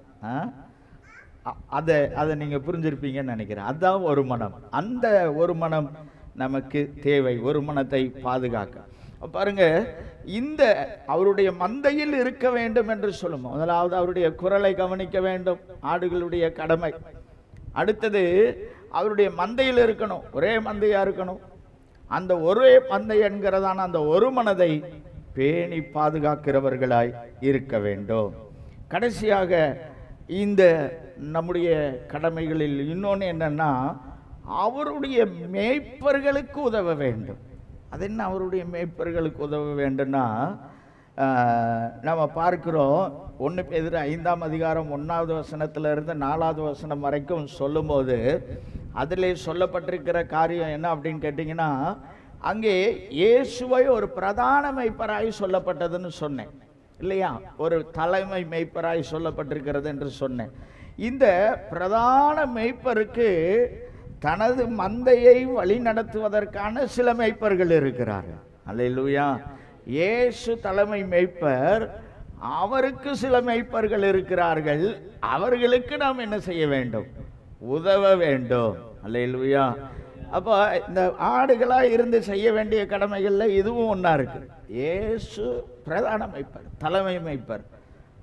அதை நீங்கள் புரிஞ்சிருப்பீங்கன்னு நினைக்கிறேன். அதுதான் ஒரு மனம். அந்த ஒரு மனம் நமக்கு தேவை, ஒரு மனத்தை பாதுகாக்க. பாருங்க, இந்த அவருடைய மந்தையில் இருக்க வேண்டும் என்று சொல்லும். முதலாவது அவருடைய குரலை கவனிக்க வேண்டும், ஆடுகளுடைய கடமை. அடுத்தது அவருடைய மந்தையில் இருக்கணும், ஒரே மந்தையா இருக்கணும். அந்த ஒரே மந்தை என்கிறதான அந்த ஒரு மனதை பேணி பாதுகாக்கிறவர்களாய் இருக்க வேண்டும். கடைசியாக இந்த நம்முடைய கடமைகளில் இன்னொன்று என்னன்னா, அவருடைய மேய்ப்பர்களுக்கு உதவ வேண்டும். அது என்ன அவருடைய மேய்ப்பர்களுக்கு உதவ வேண்டும்னா, நம்ம பார்க்கிறோம் 1 பேதுரு 5ஆம் அதிகாரம் 1வது வசனத்திலிருந்து 4வது வசனம் வரைக்கும் சொல்லும்போது அதிலே சொல்லப்பட்டிருக்கிற காரியம் என்ன அப்படின்னு கேட்டிங்கன்னா, அங்கே இயேசுவை ஒரு பிரதான மேய்ப்பராய் சொல்லப்பட்டதுன்னு சொன்னேன் இல்லையா? ஒரு தலைமை மேய்ப்பராய் சொல்லப்பட்டிருக்கிறது என்று சொன்னேன். இந்த பிரதான மேய்ப்பருக்கு தனது மந்தையை வழி நடத்துவதற்கான சில மேய்ப்பர்கள் இருக்கிறார்கள். அல்லேலூயா. இயேசு தலைமை மேய்ப்பர், அவருக்கு சில மேய்ப்பர்கள் இருக்கிறார்கள். அவர்களுக்கு நாம் என்ன செய்ய வேண்டும்? உதவ வேண்டும். அல்லேலூயா. அப்போ இந்த ஆடுகளாக இருந்து செய்ய வேண்டிய கடமைகள்ல இதுவும் ஒன்றா இருக்கு. இயேசு பிரதான மேய்ப்பர், தலைமை மேய்ப்பர்.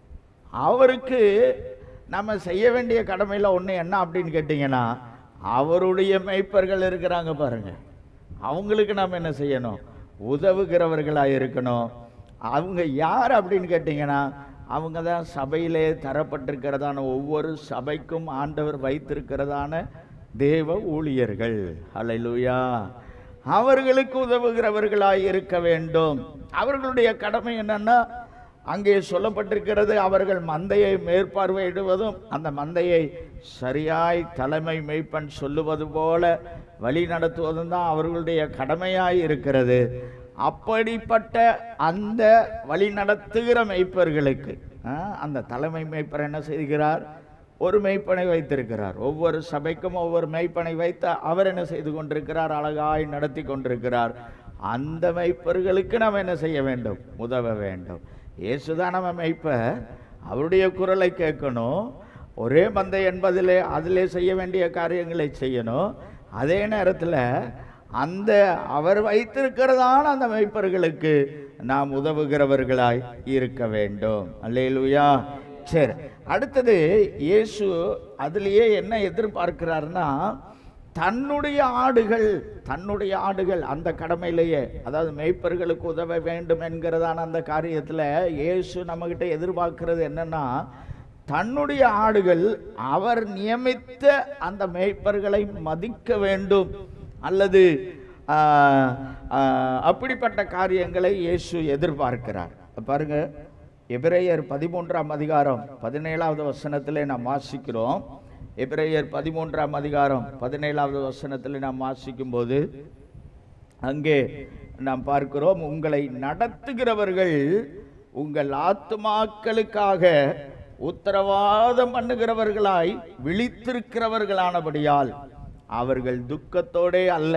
அவருக்கு நம்ம செய்ய வேண்டிய கடமையில் ஒன்று என்ன அப்படின்னு கேட்டிங்கன்னா, அவருடைய மேய்ப்பர்கள் இருக்கிறாங்க பாருங்க, அவங்களுக்கு நாம் என்ன செய்யணும்? உதவுகிறவர்களாக இருக்கணும். அவங்க யார் அப்படின்னு கேட்டிங்கன்னா, அவங்க தான் சபையிலே தரப்பட்டிருக்கிறதான ஒவ்வொரு சபைக்கும் ஆண்டவர் வைத்திருக்கிறதான தேவ ஊழியர்கள். ஹல்லேலூயா. அவர்களுக்கு உதவுகிறவர்களாய் இருக்க வேண்டும். அவர்களுடைய கடமை என்னன்னா, அங்கே சொல்லப்பட்டிருக்கிறது, அவர்கள் மந்தையை மேற்பார்வையிடுவதும் அந்த மந்தையை சரியாய் தலைமை மேய்ப்பன் சொல்லுவது போல வழி நடத்துவதும் தான் அவர்களுடைய கடமையாய் இருக்கிறது. அப்படிப்பட்ட அந்த வழி நடத்துகிற மேய்ப்பர்களுக்கு அந்த தலைமை மேய்ப்பர் என்ன செய்கிறார்? ஒரு மேய்ப்பனை வைத்திருக்கிறார். ஒவ்வொரு சபைக்கும் ஒவ்வொரு மேய்ப்பனை வைத்து அவர் என்ன செய்து கொண்டிருக்கிறார்? அழகாய் நடத்தி கொண்டிருக்கிறார். அந்த மேய்ப்பர்களுக்கு நாம் என்ன செய்ய வேண்டும்? உதவ வேண்டும். இயேசுதான் நம்ம மேய்ப்பர். அவருடைய குரலை கேட்கணும். ஒரே மந்தை என்பதிலே அதிலே செய்ய வேண்டிய காரியங்களை செய்யணும். அதே நேரத்தில் அந்த அவர் வைத்திருக்கிறதான அந்த மேய்ப்பர்களுக்கு நாம் உதவுகிறவர்களாய் இருக்க வேண்டும். அல்லேலூயா. சரி, அடுத்தது இயேசு அதிலேயே என்ன எதிர்பார்க்கிறார்னா, தன்னுடைய ஆடுகள் அந்த கடமையிலேயே, அதாவது மேய்ப்பர்களுக்கு உதவ வேண்டும் என்கிறதான அந்த காரியத்தில் இயேசு நம்மகிட்ட எதிர்பார்க்கிறது என்னன்னா, தன்னுடைய ஆடுகள் அவர் நியமித்த அந்த மேய்ப்பர்களை மதிக்க வேண்டும், அல்லது அப்படிப்பட்ட காரியங்களை இயேசு எதிர்பார்க்கிறார். பாருங்க, எபிரேயர் 13ஆம் அதிகாரம் 17வது வசனத்திலே நாம் வாசிக்கிறோம். எபிரேயர் 13ஆம் அதிகாரம் 17வது வசனத்தில் நாம் வாசிக்கும் போது அங்கே நாம் பார்க்கிறோம், உங்களை நடத்துகிறவர்கள் உங்கள் ஆத்துமாக்களுக்காக உத்தரவாதம் பண்ணுகிறவர்களாய் விழித்திருக்கிறவர்களானபடியால் அவர்கள் துக்கத்தோடே அல்ல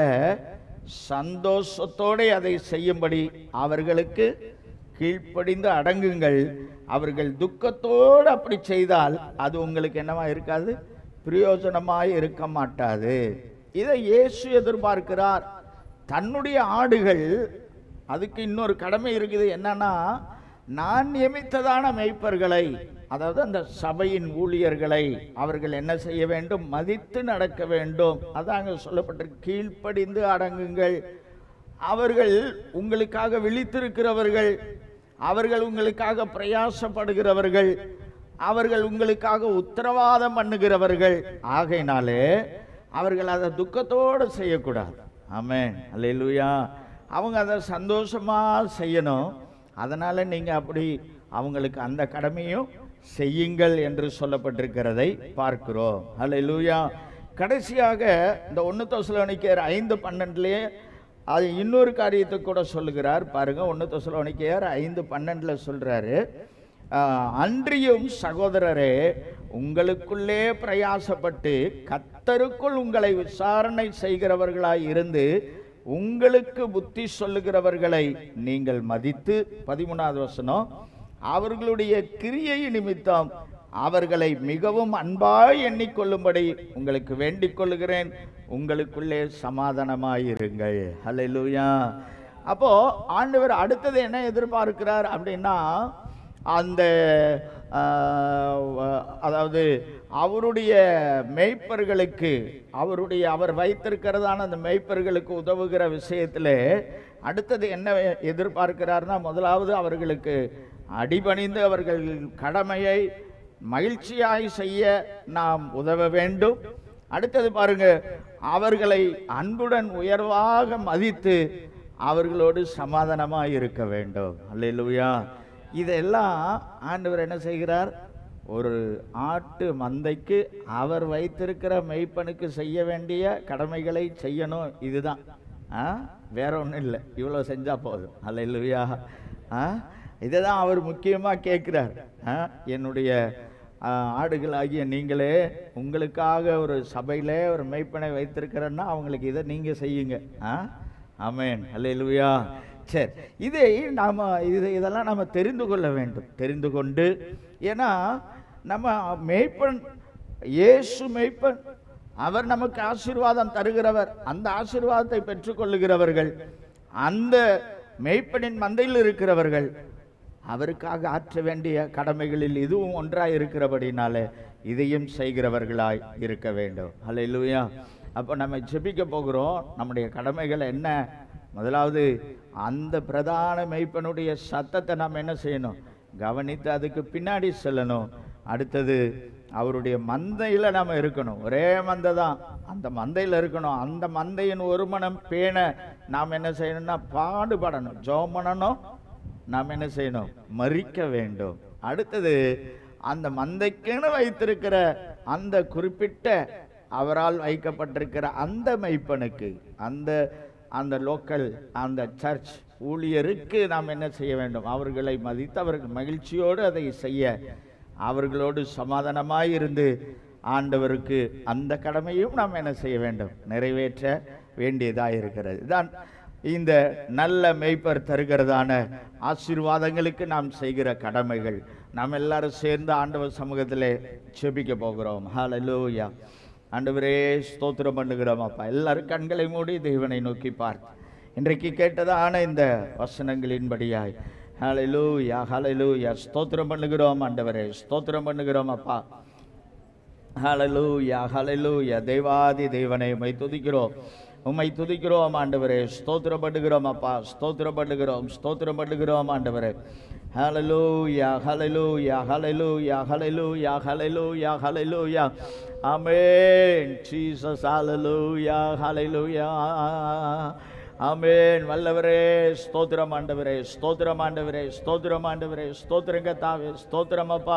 சந்தோஷத்தோடே அதை செய்யும்படி அவர்களுக்கு கீழ்ப்படிந்து அடங்குங்கள். அவர்கள் துக்கத்தோடு அப்படி செய்தால் அது உங்களுக்கு என்னவா இருக்காது? பிரயோஜனமாய் இருக்க மாட்டாது. இதை இயேசு எதிர்பார்க்கிறார். தன்னுடைய ஆடுகள், அதுக்கு இன்னொரு கடமை இருக்குது. என்னன்னா, நான் நியமித்ததான மேய்ப்பர்களை, அதாவது அந்த சபையின் ஊழியர்களை அவர்கள் என்ன செய்ய வேண்டும்? மதித்து நடக்க வேண்டும். அதாங்க சொல்லப்பட்டிருக்கு, கீழ்ப்படிந்து அடங்குங்கள். அவர்கள் உங்களுக்காக விழித்திருக்கிறவர்கள், அவர்கள் உங்களுக்காக பிரயாசப்படுகிறவர்கள், அவர்கள் உங்களுக்காக உத்தரவாதம் பண்ணுகிறவர்கள். ஆகையினாலே அவர்கள் அதை துக்கத்தோடு செய்யக்கூடாது. ஆமென், அல்லேலூயா. அவங்க அதை சந்தோஷமா செய்யணும். அதனால நீங்க அப்படி அவங்களுக்கு அந்த கடமையும் செய்யுங்கள் என்று சொல்லப்பட்டிருக்கிறதை பார்க்கிறோம். அல்லேலூயா. கடைசியாக இந்த 1 தெசலோனிக்கேயர் 5:12 அது இன்னொரு காரியத்தை கூட சொல்லுகிறார். பாருங்க, 1 தெசலோனிக்கேயர் 5:12 சொல்றாரு, அன்றியும் சகோதரரே, உங்களுக்குள்ளே பிரயாசப்பட்டு கர்த்தருக்குள் உங்களை விசாரணை செய்கிறவர்களாய் இருந்து உங்களுக்கு புத்தி சொல்லுகிறவர்களை நீங்கள் மதித்து, 13வது வசனம், அவர்களுடைய கிரியை நிமித்தம் அவர்களை மிகவும் அன்பாய் எண்ணிக்கொள்ளும்படி உங்களுக்கு வேண்டிக் கொள்ளுகிறேன். உங்களுக்குள்ளே சமாதானமாயிருங்கள். ஹல்லேலூயா. அப்போ ஆண்டவர் அடுத்தது என்ன எதிர்பார்க்கிறார் அப்படின்னா, அந்த அதாவது அவருடைய மேய்ப்பர்களுக்கு, அவர் வைத்திருக்கிறதான அந்த மேய்ப்பர்களுக்கு உதவுகிற விஷயத்தில் அடுத்தது என்ன எதிர்பார்க்கிறார்னா, முதலாவது அவர்களுக்கு அடிபணிந்து அவர்கள் கடமையை மகிழ்ச்சியாய் செய்ய நாம் உதவ வேண்டும். அடுத்தது பாருங்க, அவர்களை அன்புடன் உயர்வாக மதித்து அவர்களோடு சமாதானமாய் இருக்க வேண்டும். அல்லேலூயா. இதெல்லாம் ஆண்டவர் என்ன செய்கிறார்? ஒரு ஆட்டு மந்தைக்கு அவர் வைத்திருக்கிற மெய்ப்பனுக்கு செய்ய வேண்டிய கடமைகளை செய்யணும். இதுதான், வேற ஒன்றும் இல்லை. இவ்வளோ செஞ்சா போதும். அல்லேலூயா. இதை தான் அவர் முக்கியமாக கேட்குறார். என்னுடைய ஆடுகளாகிய நீங்களே உங்களுக்காக ஒரு சபையில் ஒரு மெய்ப்பனை வைத்திருக்கிறேன்னா அவங்களுக்கு இதை நீங்கள் செய்யுங்க. ஆமென், அல்லேலூயா. சரி, இதெல்லாம் நம்ம தெரிந்து கொள்ள வேண்டும். தெரிந்து கொண்டு, ஏன்னா நம்ம மேய்ப்பன், இயேசு மேய்ப்பன், அவர் நமக்கு ஆசீர்வாதம் தருகிறவர். அந்த ஆசீர்வாதத்தை பெற்றுக்கொள்ளுகிறவர்கள், அந்த மேய்ப்பனின் மந்தையில் இருக்கிறவர்கள், அவருக்காக ஆற்ற வேண்டிய கடமைகளில் இதுவும் ஒன்றாய் இருக்கிறபடினாலே இதையும் செய்கிறவர்களாய் இருக்க வேண்டும். அல்லேலூயா. அப்போ நம்ம ஜெபிக்க போகிறோம். நம்முடைய கடமைகள் என்ன? முதலாவது அந்த பிரதான மெய்ப்பனுடைய சத்தத்தை நாம் என்ன செய்யணும்? கவனித்து அதுக்கு பின்னாடி செல்லணும். அடுத்தது அவருடைய மந்தையில் நாம் இருக்கணும். ஒரே மந்தை தான், அந்த மந்தையில் இருக்கணும். அந்த மந்தையின் ஒரு மனம் பேண நாம் என்ன செய்யணும்னா பாடுபடணும், ஜெபம் பண்ணணும். நாம் என்ன செய்யணும்? மரிக்க வேண்டும். அடுத்தது அந்த மந்தைக்குன்னு வைத்திருக்கிற அந்த குறிப்பிட்ட அவரால் வைக்கப்பட்டிருக்கிற அந்த மெய்ப்பனுக்கு, அந்த லோக்கல் அந்த சர்ச் ஊழியருக்கு நாம் என்ன செய்ய வேண்டும்? அவர்களை மதித்து அவர்கள் மகிழ்ச்சியோடு அதை செய்ய, அவர்களோடு சமாதானமாய் இருந்து ஆண்டவருக்கு அந்த கடமையும் நாம் என்ன செய்ய வேண்டும்? நிறைவேற்ற வேண்டியதாக இருக்கிறது. தான் இந்த நல்ல மெய்ப்பர் தருகிறதான ஆசீர்வாதங்களுக்கு நாம் செய்கிற கடமைகள். நாம் எல்லாரும் சேர்ந்து ஆண்டவர் சமூகத்திலே ஜெபிக்க போகிறோம். ஹல்லேலூயா. ஆண்டவரே ஸ்தோத்திரம் பண்ணுகிறோம். அப்பா, எல்லாரும் கண்களை மூடி தேவனை நோக்கி பார்த்து இன்றைக்கு கேட்டதான இந்த வசனங்களின்படியாய் ஹல்லேலூயா ஹல்லேலூயா ஸ்தோத்திரம் பண்ணுகிறோம். ஆண்டவரே ஸ்தோத்திரம் பண்ணுகிறோம். அப்பா, ஹல்லேலூயா ஹல்லேலூயா. தேவாதி தேவனை உம்மை துதிக்கிறோம், உம்மை துதிக்கிறோம் ஆண்டவரே. ஸ்தோத்திரம் பண்ணுகிறோம் அப்பா, ஸ்தோத்திரம் பண்ணுகிறோம், ஸ்தோத்திரம் பண்ணுகிறோம் ஆண்டவரே. Hallelujah hallelujah hallelujah hallelujah hallelujah hallelujah. Amen Jesus. Hallelujah hallelujah. Amen. வல்லவரே ஸ்தோத்திரம் ஆண்டவரே, ஸ்தோத்திரம் ஆண்டவரே, ஸ்தோத்திரம் ஆண்டவரே, ஸ்தோத்திரம் கர்த்தாவே, ஸ்தோத்திரம் அப்பா.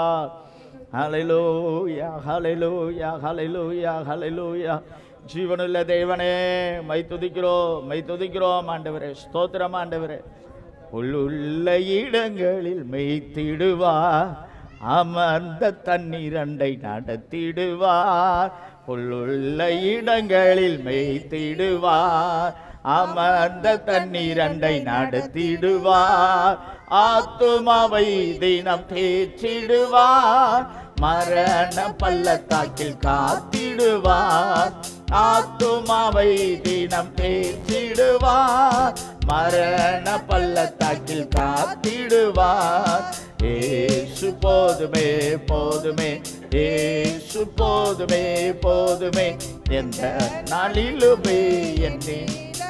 ஹல்லேலூயா ஹல்லேலூயா ஹல்லேலூயா ஹல்லேலூயா. ஜீவனுள்ள தேவனே மை துதிக்கிறோம், மை துதிக்கிறோம் ஆண்டவரே. ஸ்தோத்திரம் ஆண்டவரே. உள்ளுள்ள இடங்களில் மெய்த்திடுவார், அமர்ந்த தண்ணீரண்டை நடத்திடுவார். உள்ளுள்ள இடங்களில் மெய்த்திடுவார், அமர்ந்த தண்ணீரண்டை நடத்திடுவார். ஆத்துமாவை தினம் தேற்றிடுவார், மரண பள்ளத்தாக்கில் காத்திடுவார். ஆத்துமாவை தினம் தேற்றிடுவார், மரண பள்ளத்தாக்கில் காத்திடுவார். ஏசு போதுமே போதுமே, ஏசு போதுமே போதுமே, எந்த நாளிலுமே என்னை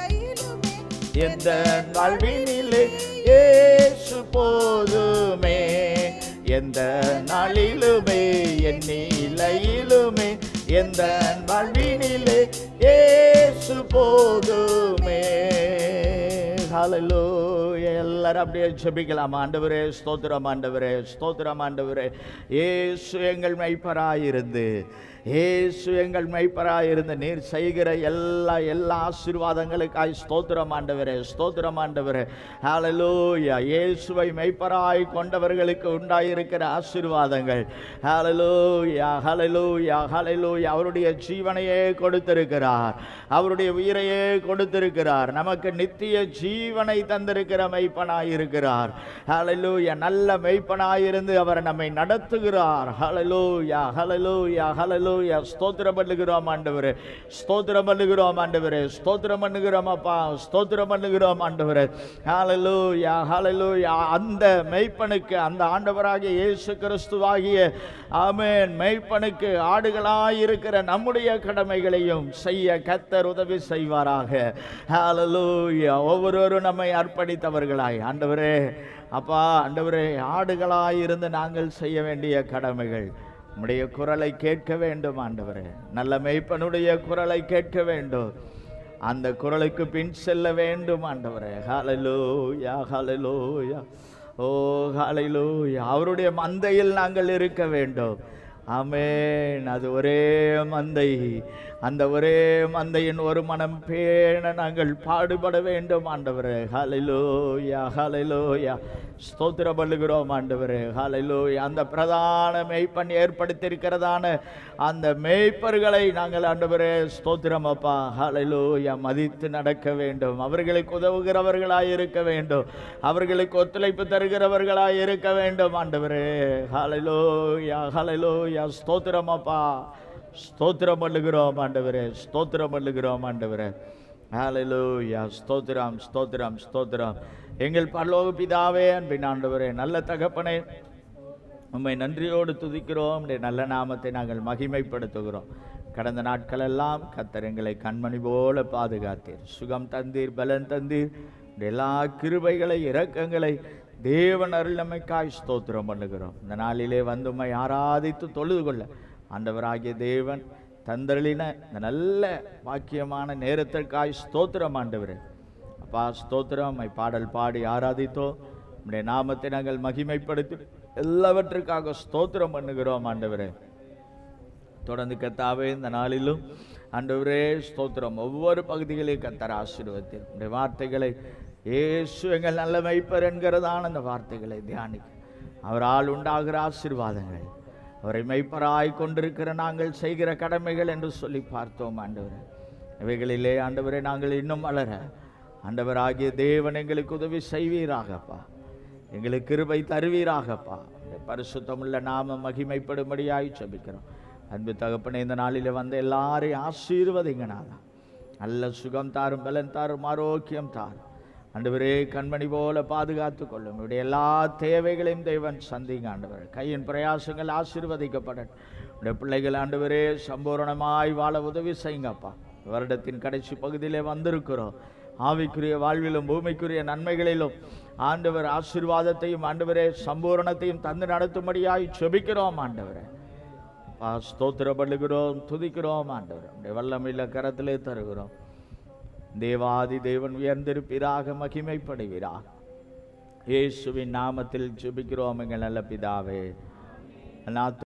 எந்த வாழ்வினிலே ஏசு போதுமே, எந்த நாளிலுமே என் நிலையிலுமே, எந்த வாழ்வினிலே ஏசு போதுமே. ஹல்லேலூயா. எல்லாரும் அப்படியே ஜெபிக்கலாம். ஆண்டவரே ஸ்தோத்திரம் ஆண்டவரே, ஸ்தோத்திரம் ஆண்டவரே. இயேசு எங்கள் மெய்ப்பராயிருந்து, இயேசு எங்கள் மெய்ப்பராயிருந்து நீர் செய்கிற எல்லா ஆசீர்வாதங்களுக்காய் ஸ்தோத்திரம் ஆண்டவரே, ஸ்தோத்திரம் ஆண்டவரே. ஹல்லேலூயா. இயேசுவை மெய்ப்பராய் கொண்டவர்களுக்கு உண்டாயிருக்கிற ஆசீர்வாதங்கள். ஹல்லேலூயா ஹல்லேலூயா ஹல்லேலூயா. அவருடைய ஜீவனையே கொடுத்திருக்கிறார், அவருடைய உயிரையே கொடுத்திருக்கிறார். நமக்கு நித்திய ஜீவனை தந்திருக்கிற மெய்ப்பனாயிருக்கிறார். ஹல்லேலூயா. நல்ல மெய்ப்பனாயிருந்து அவர் நம்மை நடத்துகிறார். ஹல்லேலூயா ஹல்லேலூயா ஹல்லேலூயா. ஸ்தோத்திரம் பண்ணுகிறோம் ஆண்டவரே, ஸ்தோத்திரம் பண்ணுகிறோம் ஆண்டவரே, ஸ்தோத்திரம் பண்ணுகிறோம் அப்பா, ஸ்தோத்திரம் பண்ணுகிறோம் ஆண்டவரே. ஹல்லேலூயா ஹல்லேலூயா. அந்த மெய்ப்பனுக்கு, அந்த ஆண்டவராகிய இயேசு கிறிஸ்துவாகிய ஆமென் மெய்ப்பனுக்கு ஆடுகளாயிருக்கிற நம்முடைய கடமைகளையும் செய்ய கர்த்தர் உதவி செய்வாராக. ஹல்லேலூயா. ஒவ்வொருவரும் நம்மை அர்ப்பணித்தவர்களாய் ஆண்டவரே, அப்பா ஆண்டவரே, ஆடுகளாயிருந்து நாங்கள் செய்ய வேண்டிய கடமைகள், உம்முடைய குரலை கேட்க வேண்டும் ஆண்டவரே. நல்ல மெய்ப்பனுடைய குரலை கேட்க வேண்டும், அந்த குரலுக்கு பின் செல்ல வேண்டும் ஆண்டவரே. ஹல்லேலூயா ஹல்லேலூயா. ஓ ஹல்லேலூயா. அவருடைய மந்தையில் நாங்கள் இருக்க வேண்டும். ஆமென். அது ஒரே மந்தை, அந்த ஒரே மந்தையின் ஒரு மனம் பேண நாங்கள் பாடுபட வேண்டும் ஆண்டவரே. ஹல்லேலூயா ஹல்லேலூயா. ஸ்தோத்திரம் பண்ணுகிறோம் ஆண்டவரே. ஹல்லேலூயா. அந்த பிரதான மெய்ப்பன் ஏற்படுத்தியிருக்கிறதான அந்த மெய்ப்பர்களை நாங்கள் ஆண்டவரே ஸ்தோத்திரம் அப்பா ஹல்லேலூயா மதித்து நடக்க வேண்டும். அவர்களுக்கு உதவுகிறவர்களாய் இருக்க வேண்டும், அவர்களுக்கு ஒத்துழைப்பு தருகிறவர்களாய் இருக்க வேண்டும் ஆண்டவரே. ஹல்லேலூயா ஹல்லேலூயா. ஸ்தோத்திரம் அப்பா, ஸ்தோத்திரம் பண்ணுகிறோம் ஆண்டவரே, ஸ்தோத்திரம் பண்ணுகிறோம் ஆண்டவரே. ஹல்லேலூயா. ஸ்தோத்திரம் ஸ்தோத்திரம் ஸ்தோத்திரம். எங்கள் பரலோக பிதாவே, அன்பின் ஆண்டவரே, நல்ல தகப்பனே, உம்மை நன்றியோடு துதிக்கிறோம். உம்முடைய நல்ல நாமத்தை நாங்கள் மகிமைப்படுத்துகிறோம். கடந்த நாட்கள் எல்லாம் கர்த்தர் எங்களை கண்மணி போல பாதுகாத்தீர், சுகம் தந்தீர், பலன் தந்தீர். எல்லா கிருபைகளை இரக்கங்களை தேவன் அருள் நம்மைக்காய் ஸ்தோத்திரம் பண்ணுகிறோம். இந்த நாளிலே வந்து உம்மை ஆராதித்து தொழுது கொள்ள ஆண்டவராகிய தேவன் தந்தருளின இந்த நல்ல வாக்கியமான நேரத்திற்காய் ஸ்தோத்திரம் ஆண்டவரே. அப்பா ஸ்தோத்திரம். உம்மை பாடல் பாடி ஆராதித்தோம். உம்முடைய நாமத்தை நாங்கள் மகிமைப்படுத்தி எல்லாவற்றுக்காக ஸ்தோத்திரம் பண்ணுகிறோம் ஆண்டவரே. தொடர்ந்து கர்த்தாவே இந்த நாளிலும் ஆண்டவரே ஸ்தோத்திரம். ஒவ்வொரு பகுதிகளையும் கர்த்தர் ஆசீர்வதித்தீர். உம்முடைய வார்த்தைகளை இயேசு எங்கள் நல்ல மேய்ப்பர் என்கிறதான அந்த வார்த்தைகளை தியானிக்க அவரால் உண்டாகிற ஆசீர்வாதங்கள், அவரை மெய்ப்பராய் கொண்டிருக்கிற நாங்கள் செய்கிற கடமைகள் என்று சொல்லி பார்த்தோம் ஆண்டவரே. இவைகளிலே ஆண்டவரே நாங்கள் இன்னும் வளர ஆண்டவராகிய தேவன் எங்களுக்கு உதவி செய்வீராகப்பா, எங்களுக்கு கிருபை தருவீராகப்பா. பரிசுத்தமுள்ள நாம மகிமைப்படும்படியாய் ஜெபிக்கிறோம். அன்பு தகப்பனே, இந்த நாளில் வந்த எல்லாரையும் ஆசீர்வதிங்கனாதான். நல்ல சுகம் தாரும், பலன் தாரும், ஆரோக்கியம் தாரும் ஆண்டவரே. கண்மணி போல பாதுகாத்து கொள்ளும். இவருடைய எல்லா தேவைகளையும் தேவன் சந்திங்க ஆண்டவர். கையின் பிரயாசங்கள் ஆசீர்வதிக்கப்படட்டும். உடைய பிள்ளைகள் ஆண்டவரே சம்பூரணமாய் வாழ உதவி செய்யுங்கப்பா. வருடத்தின் கடைசி பகுதியிலே வந்திருக்கிறோம். ஆவிக்குரிய வாழ்விலும் பூமிக்குரிய நன்மைகளிலும் ஆண்டவர் ஆசீர்வாதத்தையும் ஆண்டவரே சம்பூரணத்தையும் தந்து நடத்தும்படியாய் ஜெபிக்கிறோம் ஆண்டவரே. ஸ்தோத்திரப்படுகிறோம், துதிக்கிறோம் ஆண்டவர். உடைய வல்லமையில கரத்திலே தருகிறோம். தேவாதி தேவன் உயர்ந்திருப்பீராக, மகிமைப்படுவீராக. இயேசுவின் நாமத்தில் ஜெபிக்கிறோம் எங்கள் நல்ல பிதாவே.